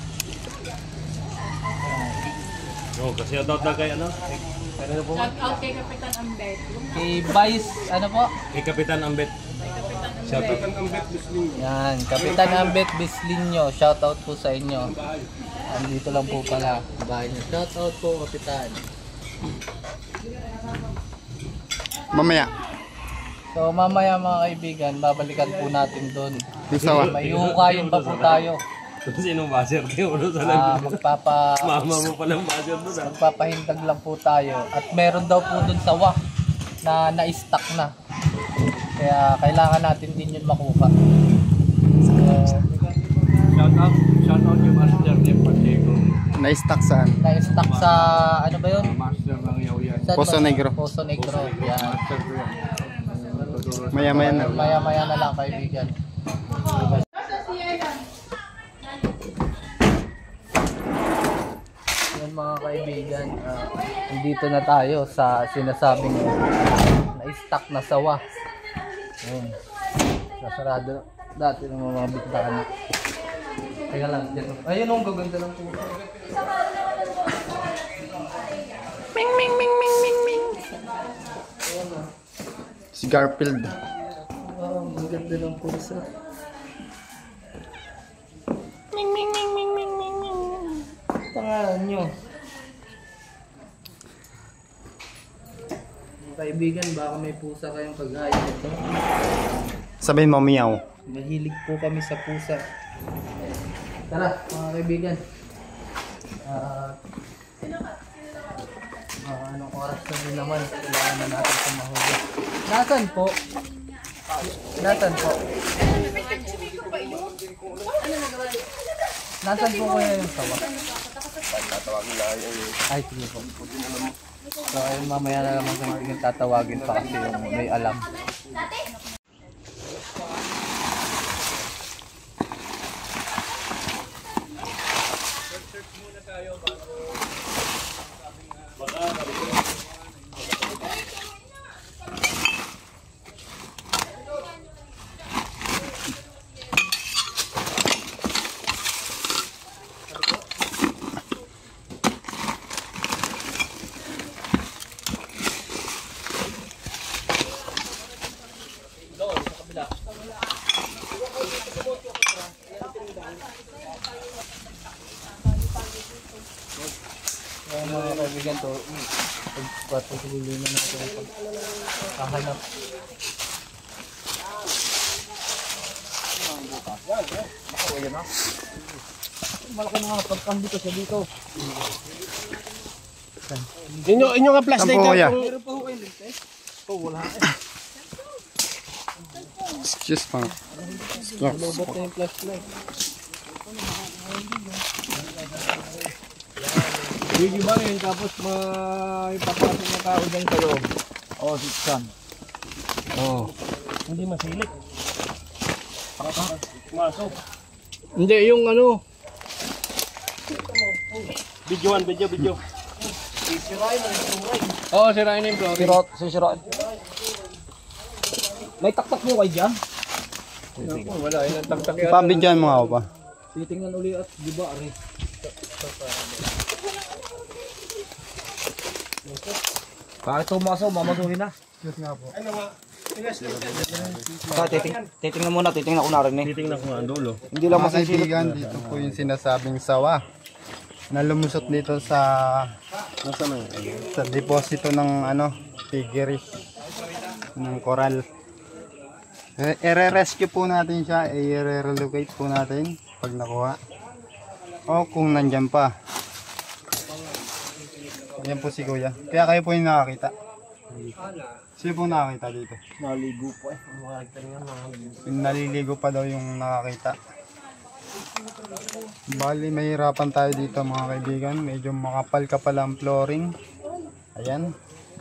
E: Oo, kasi daw kay ano?
G: shout out kay Kapitan Ambet.
B: Kay Vice, ano po?
E: Kay Kapitan Ambet. Shout out.
B: Yan, Kapitan Ambet Bislinyo, shout out po sa inyo. Andito lang po pala, bahay niyo. Shout out po, Kapitan.
D: Mamaya.
B: So mamaya mga kaibigan, babalikan po natin doon.
D: Isawa.
B: May hukayin pa po tayo.
E: Sinong baser kayo? Ano sa Mama mo palang baser doon.
B: Magpapahindag lang po tayo. At meron daw po doon sa wak na na-stock na. Kaya kailangan natin din yun makuha. So,
A: Shout out yung master ni Pacheco.
D: Na-stack saan?
B: na-stock sa ano ba yun?
A: Master ng yaw-yan.
B: Saan
D: Poso
B: ba?
D: Negro.
B: Poso Negro. Yan.
A: Master ko yan.
D: Maya-maya na.
B: Maya-maya na lang kaibigan. Yan mga kaibigan, nandito na tayo sa sinasabing na-stock na sawa. Ayun. Nasarado dati ng mga bigtaan. Teka lang, dyan. Ayun ang gaganda lang po. Ming ming ming ming ming ming.
D: Si Garfield.
B: Wow, ang ganda ng pusa. Ming ming ming ming ming ming ming. Pangalan nyo. Mga kaibigan, baka may pusa kayong kagaya nito.
D: Sabihin mo, meow.
B: Mahilig po kami sa pusa. Tara, mga kaibigan. Anong oras na din naman? Kailangan na natin sa mahuli. Nasaan po? Nasaan po? Nasaan po kaya yung sawa? Ay, sige po. So, ayun, mamaya na naman kung hindi tatawagin pa kasi yung may alam. Kaya mga kaibigan to, pagpatuloy na natin ang pagkahanap. Malaki na nga pagkambi ko sa dito.
C: Inyo nga plastic
D: Saan po kaya?
C: Meron pa ho kayo ligtas? Wala.
D: Excuse pa.
B: Lobot na yung flashlight.
A: Hindi ba rin, tapos may papasok na tao dyan sa loob. Oo, siksan. Oo.
E: Hindi masilik. Masok.
A: Hindi, yung ano.
E: Video.
A: Oo, sirain na yung flooring.
F: Sisirain. May taktak mo kayo dyan?
A: Naku, wala, yun ang tagtak yata.
D: Pabidyan mo ako pa.
F: Titingnan uli at di ba, Ari? Kahit tumasaw, mamasuhin na. Titingnan muna, titingnan ko na rin eh.
E: Titingnan ko nga ang dulo.
F: Hindi lang
D: Mga
F: masasilip.
D: kaibigan, dito po yung sinasabing sawa na lumusot dito sa deposito ng piggery ng coral. I-rescue po natin siya, i-relocate po natin pag nakuha o kung nandyan pa. Yan po si Kuya, kaya kayo po yung nakakita. Sino po nakakita dito?
F: Naligo po eh.
D: Naliligo pa daw yung nakakita. Bali, mahirapan tayo dito mga kaibigan. Medyo makapal-kapal ang flooring. Ayan.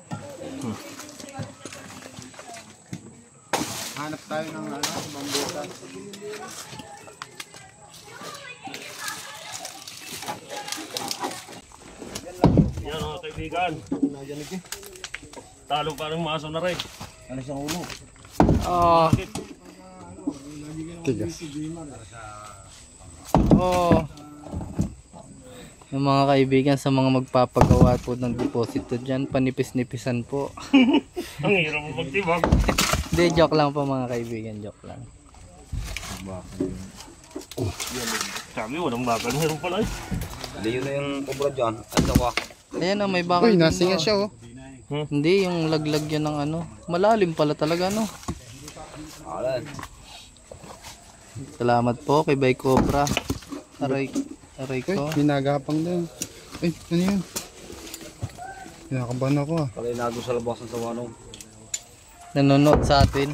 D: Hanap tayo ng bambutas.
E: Yan mga kaibigan. Talo parang maso na rin.
F: Ano siyang ulo?
D: Tigas.
B: Yung mga kaibigan sa mga magpapagawa po ng deposito dyan, panipis-nipisan po.
E: Ang hirap mo magtibag.
B: Hindi, joke lang po mga kaibigan, joke lang.
E: Sabi, walang bakal. Meron pala eh.
F: Liyo na yung kubra dyan. At tawa.
B: Ayan na, may bakal.
D: Uy,
B: din
D: nasinga
B: doon.
D: siya oh.
B: Hindi, yung laglag yan ng malalim pala talaga
F: Alan.
B: Salamat po kay Bay Cobra. Aray ko.
D: Uy, binagapang daw. Uy, ano yun? Kinakabahan ako ah.
F: Pala inago sa labas ng sawanong.
B: Nanonood sa atin.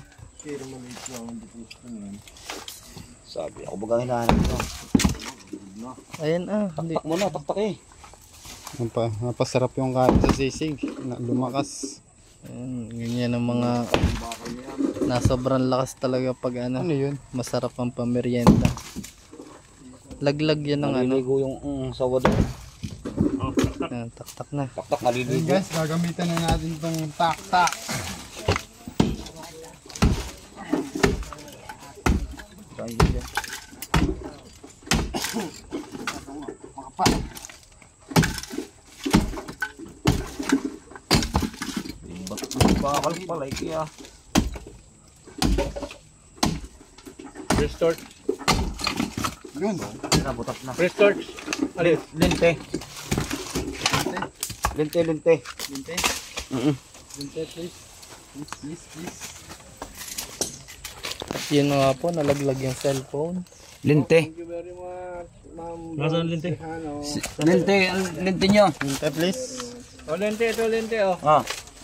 F: Sabi, ako bagang hinahanap ito.
B: Ayan hindi.
F: Tak mo na, taktak eh.
D: Napasarap yung kain sa sisig. Lumakas.
B: Ayan, ganyan ang mga nasobrang lakas talaga pag
D: Ano yun?
B: masarap ang pamerienda. Laglag yan ng
F: Naliligo yung sawa doon.
B: taktak na.
F: Taktak,
D: Ayun
F: naliligo.
D: guys, gagamitan na natin tong tak-tak.
F: Bakal pala, kaya.
A: Restart.
D: Yun.
F: Nabutas na.
A: Restart. Alin?
F: Linte. Linte.
D: Linte, please. Please.
B: At yun nga po, nalaglag yung cellphone.
F: Linte.
A: Thank you very much, ma'am.
E: Nasaan linte?
F: Linte, linte nyo.
D: Linte, please.
A: Lente, ito lente oh.
F: Ah,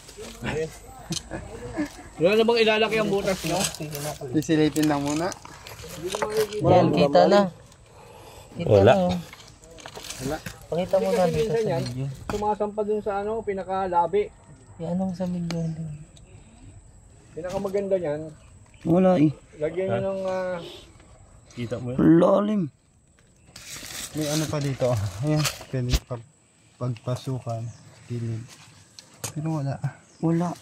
A: Wala na bang ilalaki ang butas nyo?
D: Sisilipin lang muna.
B: Yan, kita na.
E: Wala.
B: Na, pakita mo na dito
A: Minsan
B: sa
A: yan,
B: video.
A: sumasampa dun sa pinakalabi.
B: Yan ang sa video.
A: Pinakamaganda niyan,
F: wala eh.
A: lagyan nyo ng
E: Kita mo yan?
F: Lalim.
D: May ano pa dito. Ayan, pwede pagpasukan. Gilid. Pero wala.
F: Wala.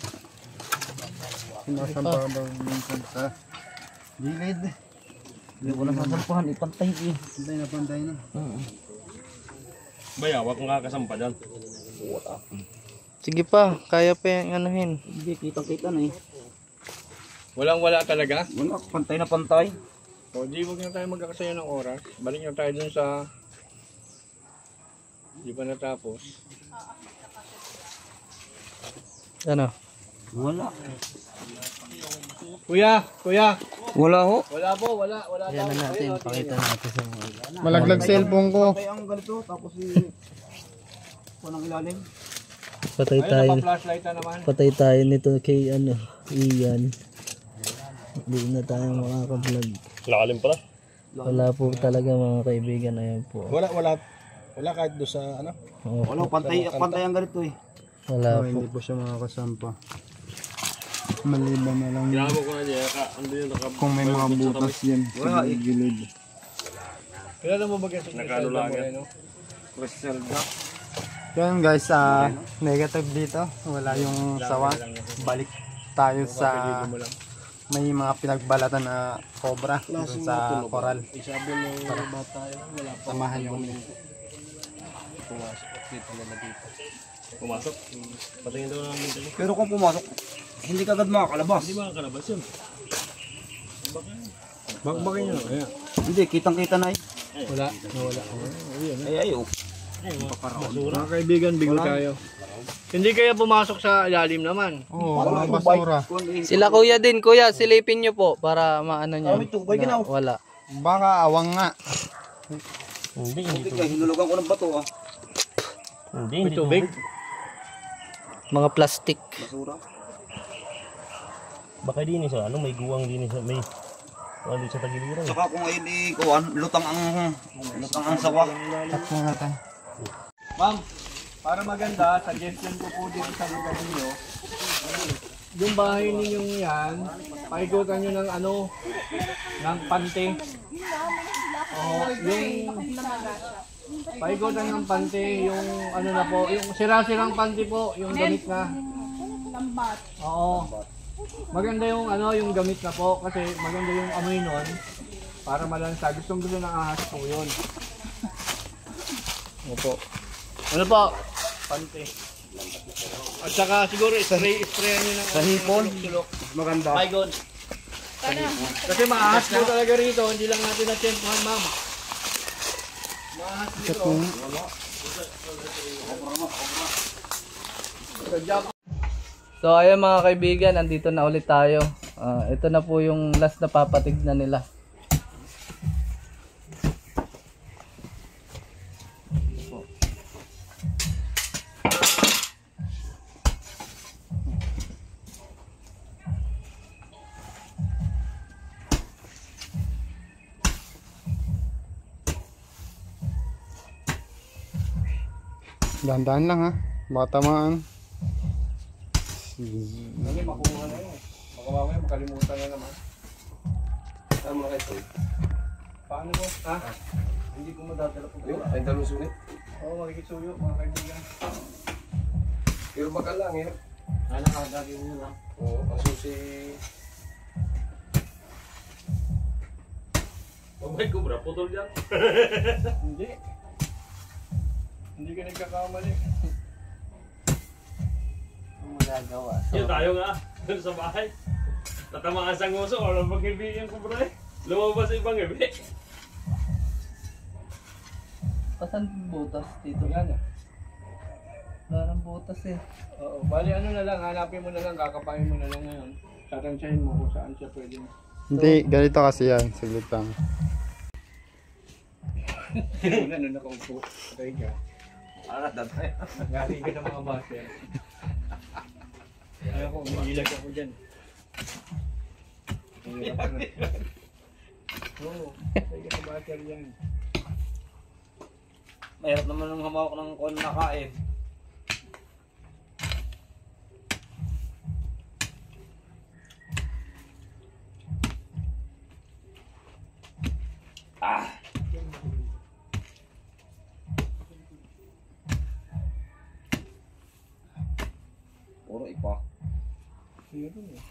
D: Sinasampa ba minsan sa gilid?
F: Hindi ko na sasampahan, ipantay eh.
D: Pantay na.
E: Bayawak ang kakasampa dyan.
B: Sige pa, kaya pa yung anuhin.
F: Hindi, kitang-kita na eh.
A: walang-wala talaga.
F: Wala, pantay na pantay.
A: O di wag na tayo magkakasaya ng oras. Balik na tayo dun sa di pa natapos.
B: Ano?
F: Wala.
A: Kuya!
F: Wala ho.
A: Wala po, wala
B: Yan na natin, pakita natin sa mga.
D: Malaglag cellphone ko.
F: Pantay ang ganito, tapos punang ilalim.
B: Patay
A: Ayun,
B: tayo.
A: napa-flashlight na naman.
B: Patay tayo nito kay Ian. Hindi na tayo makaka-vlog.
E: Lakalim pala.
B: Wala po talaga mga kaibigan. Ayan po.
C: Wala kahit doon sa
B: Oo,
F: Wala, pantay ang ganito eh.
B: wala po.
D: Hindi po siya makakasampa. Maliban na lang
E: Kailangan mo ko na niya. Ando yun,
D: kung may mga butas yan
F: Wala
D: sa
F: eh.
D: gilid.
A: Kailan mo ba kasi
E: Nagkano lang yan?
F: Reselga.
D: Yan guys, negative dito. Wala yung sawa. Balik tayo sa may mga pinagbalatan na cobra dun sa coral.
A: Isabi ng bata yun, wala pa.
D: Samahan yung
A: Pumasok. Dito nila dito.
E: Pumasok. Patingin daw namin dito.
F: Pero kung pumasok, hindi kagad makakalabas.
E: Hindi makakalabas yun.
A: Bakbakin nyo. Ayan.
F: Hindi, kitang-kita na eh.
A: Wala. Nawala.
F: Ay, oh.
A: Mga kaibigan, bigo tayo. Hindi kaya pumasok sa ilalim naman.
D: Oo, mga basura.
B: Sila kuya din, kuya, silipin nyo po para maano nyo.
F: May tubig na.
B: Wala.
D: Baka awang nga.
E: Hindi
F: Kaya hinulugan ko ng bato ah.
A: May tubig.
B: Mga plastic.
F: Basura.
E: Baka din sa ano, may guwang din sa may ano sa tagiliran.
F: Saka kung ayun kuwan, lutang ang sawa.
D: Cut na natin.
A: Ma'am, para maganda, suggestion ko po dito sa lugar ninyo, yung bahay ninyong yan, paikutan nyo ng ano, ng pante. Oo, yung paikutan ng pante, yung ano na po, yung sira-sirang pante po, yung gamit na.
G: Lambat.
A: Oo. Maganda yung ano, yung gamit na po, kasi maganda yung amoy nun, para malansa. Gustong-gusto ng ahas po yun. Opo. Ano po? Pante. At saka siguro sprayan nyo ng
F: hipon?
A: sulok.
F: Maganda.
A: Baygon. Kasi maahas po talaga rito, hindi lang natin na-tempuhan, ma'am. Maahas dito.
B: So ayun mga kaibigan, andito na ulit tayo. Ito na po yung last na papatignan nila.
D: Dahan-dahan lang ha. Baka tamaan.
A: Hindi, makuha na yun. Baka mamaya makalimutan na naman. Saan mo kayo? Paano po? Ha? Hindi ko madadala po.
C: Ayun, ay dalawang sunit.
A: Oo, makikisuyo mga kaibigan.
C: Pero baka lang eh.
A: Ano ka, dagi nyo lang.
C: Oo, ang susi.
E: Oh my God, putol yan.
A: Hindi. Hindi ka nagkakamali.
B: Ang magagawa.
E: Yun tayo nga, dun sa bahay. Tatamaan sa nguso, walang pag-ibigyan ko bro eh. Lumabas sa ibang ibi.
B: Pasan butas dito?
A: Yan.
B: Parang butas eh.
A: Oo, bali ano na lang, hanapin mo na lang, kakapain mo na lang ngayon. Tatansyahin mo kung saan siya pwede.
D: Hindi, ganito kasi yan. Saglit lang.
A: Ano nakaupo? Patay ka.
F: Ano, datay.
A: Galing ka ng mga baser. Kaya ko, umiilag ako dyan. Oo, patay ka sa baser yan.
F: Mahirap naman ng hamawak ng kon na kain. Puro ipa.
A: Meron eh.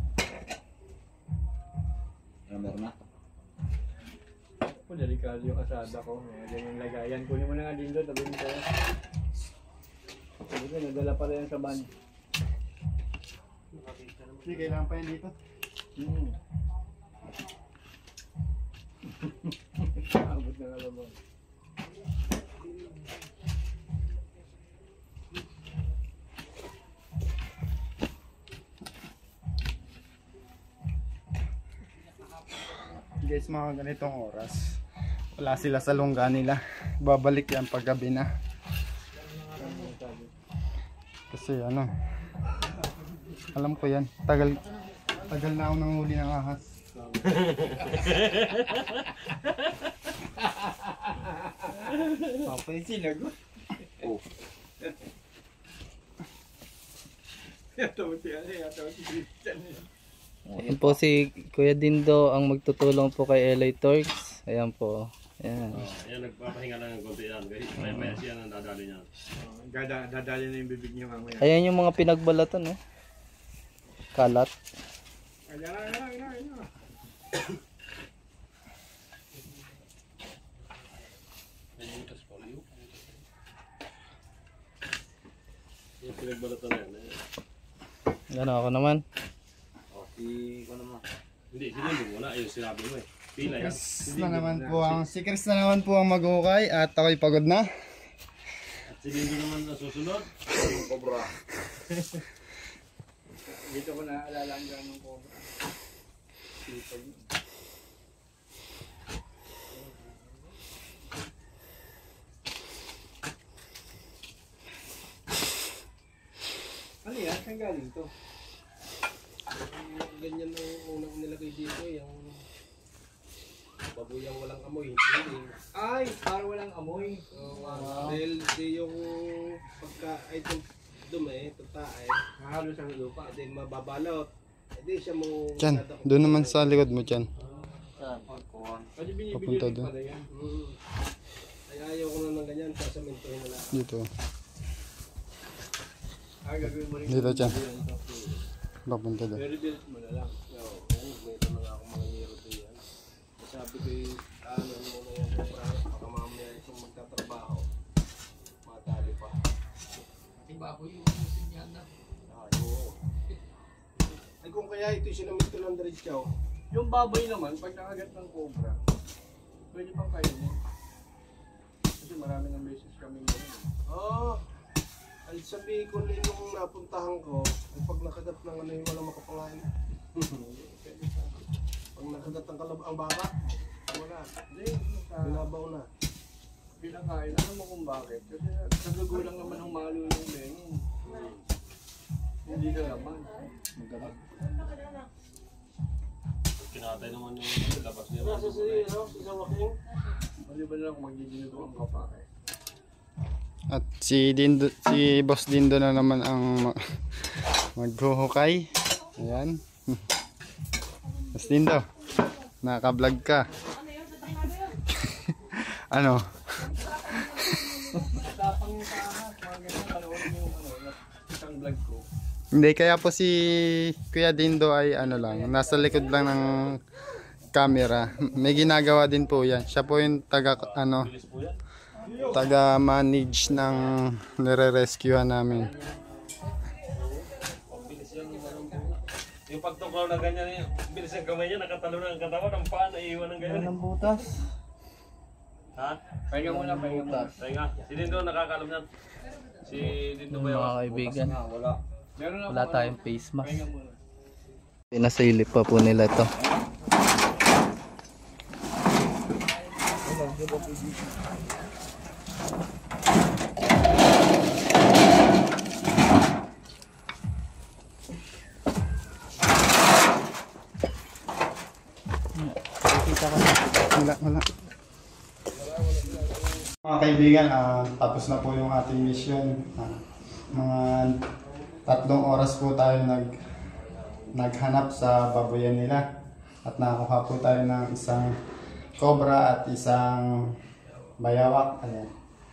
F: Meron na.
A: Ako, delikado yung asada ko. Yan yung lagayan. Kunin mo na nga din doon, tabi mo tayo. Sabi ko, nadala pala yan sa van.
D: Sige, kailangan pa yan dito.
A: Abot na nga naman.
D: Guys, mga ganitong oras. Wala sila sa lungga nila. Babalik yan pag gabi na. Kasi ano, alam ko yan. Tagal na ako nang huli ng ahas.
A: Papay sinagot.
F: Oh.
A: Yataw si Christian.
B: Ayan po si Kuya Dindo ang magtutulong po kay LA Turks. Ayan po. Ayan.
E: Ayan, nagpapahinga lang ng konti yan. Kasi maya siya nang dadali niya.
A: Dadali na yung bibig niya mamaya.
B: Ayan yung mga pinagbalatan, oh. Kalat.
E: Yung pinagbalatan na yan.
B: Ano ako naman?
E: Hindi, hindi mo wala. Ayun, sinabi mo eh. Pila yan.
D: Si Chris na naman po ang maghukay at ako'y pagod na.
E: At si Lindo naman na susunod.
F: Cobra.
A: Dito ko naalala ang ganong cobra. Ano yan? Saan galing to?
C: Ganyan ang unang nilagay dito, yung babuyang walang amoy.
A: Ay, para walang amoy.
C: Dahil di yung pagka-item dumi, tatae,
A: Mahalo sa lupa.
C: hindi mababalot. Hindi siya mo...
D: Diyan, doon naman sa likod mo dyan.
A: Pwede binibigyan
D: Papunta
A: din
D: doon.
A: pala yan.
C: Ay, ayaw ko na ng ganyan, sasamintuhin na lang.
D: Dito.
A: Ay, gagawin mo rin.
D: Dito dyan. Papunta doon.
A: Pero build mo na lang.
C: May tanong ako mga hero to yan. Sabi ko ano mo na yan, baka mamaya itong magtatrabaho. Matali pa. Ay kung kaya ito sinamito ng diretsaw.
A: Yung baboy naman, pag nakagat ng cobra, pwede pang kainin. Kasi marami ng beses kami ganun.
C: Ay sa Bicol yung napuntahan ko, ay pag nakagat ng ano yung walang makapangain. Pag nakagat ang baka, wala.
A: Hindi,
C: Binabaw na.
A: pinakain. Alam mo kung bakit? Kasi nagagulang naman humalo yung lenin. Hindi na naman.
E: Kinatay naman yung labas niya.
C: Nasa sa Joaquin.
A: Maliban lang kung magdidinuto ang kapake.
D: At si Boss Dindo na naman ang maghuhukay. Ayan. Boss Dindo, naka-vlog ka. Ano?
A: Tapang sa ahas, mga ganyan, panoorin yung isang vlog ko.
D: Hindi, kaya po si Kuya Dindo ay ano lang, nasa likod lang ng camera. May ginagawa din po yan. Siya po yung taga-manage ng nire-rescuehan namin.
E: Yung pagtuklaw na ganyan, bilis ang kamay niya, nakatalo na ang katawan, ang paa, naiiwan ng ganyan.
B: Ang butas.
E: Ha?
A: Pahinga muna, pahinga muna.
E: Tayo nga, si Dindo nakakalam yan. Si Dindo ba yun?
B: Mga kaibigan,
A: Meron na
B: wala tayong face mask.
A: pahinga muna.
B: Pinasilip pa po nila to.
D: Wala. Mga kaibigan, tapos na po yung ating mission. Mga 3 oras po tayo naghanap sa baboyan nila. At nakakuha po tayo ng isang cobra at isang bayawak. Ayan.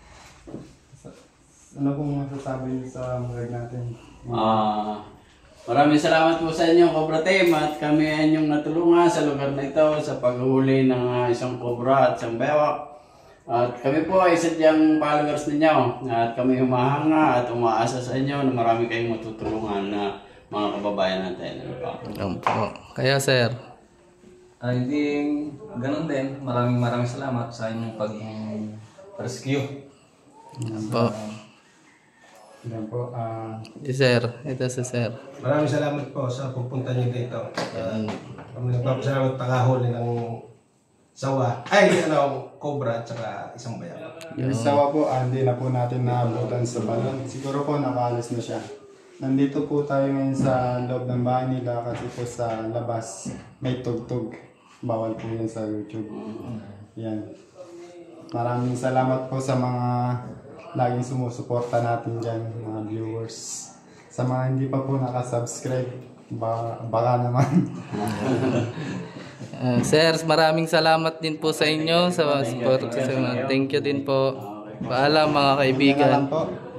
D: Ano pong masasabi niyo sa vlog natin?
H: Maraming salamat po sa inyo, Cobra Team, at kami ay inyong natulungan sa lugar na ito sa paghuli ng isang cobra at isang bewak. At kami po ay sadyang followers ninyo at kami humahanga at umaasa sa inyo na marami kayong matutulungan na mga kababayan natin.
B: Yan po. Kaya sir,
I: Hindi ganun din. Maraming salamat sa inyong pag-rescue.
B: yan po.
D: Yan po.
B: Ito si sir.
C: Maraming salamat po sa pupunta niyo dito. Kami nagpapasalamat pakahuli ng sawa. Cobra at saka isang bayan.
D: Yung sawa po, hindi na po natin naabutan sa balon. Siguro po nakaalis na siya. Nandito po tayo ngayon sa loob ng bahay nila kasi po sa labas may tugtog. Bawal po yan sa YouTube. Yan. Maraming salamat po sa mga laging sumusuporta natin dyan, mga viewers. Sa mga hindi pa po nakasubscribe, baka naman.
B: Sir, maraming salamat din po sa inyo sa support. Thank you din po. Paalam mga kaibigan.
D: Po.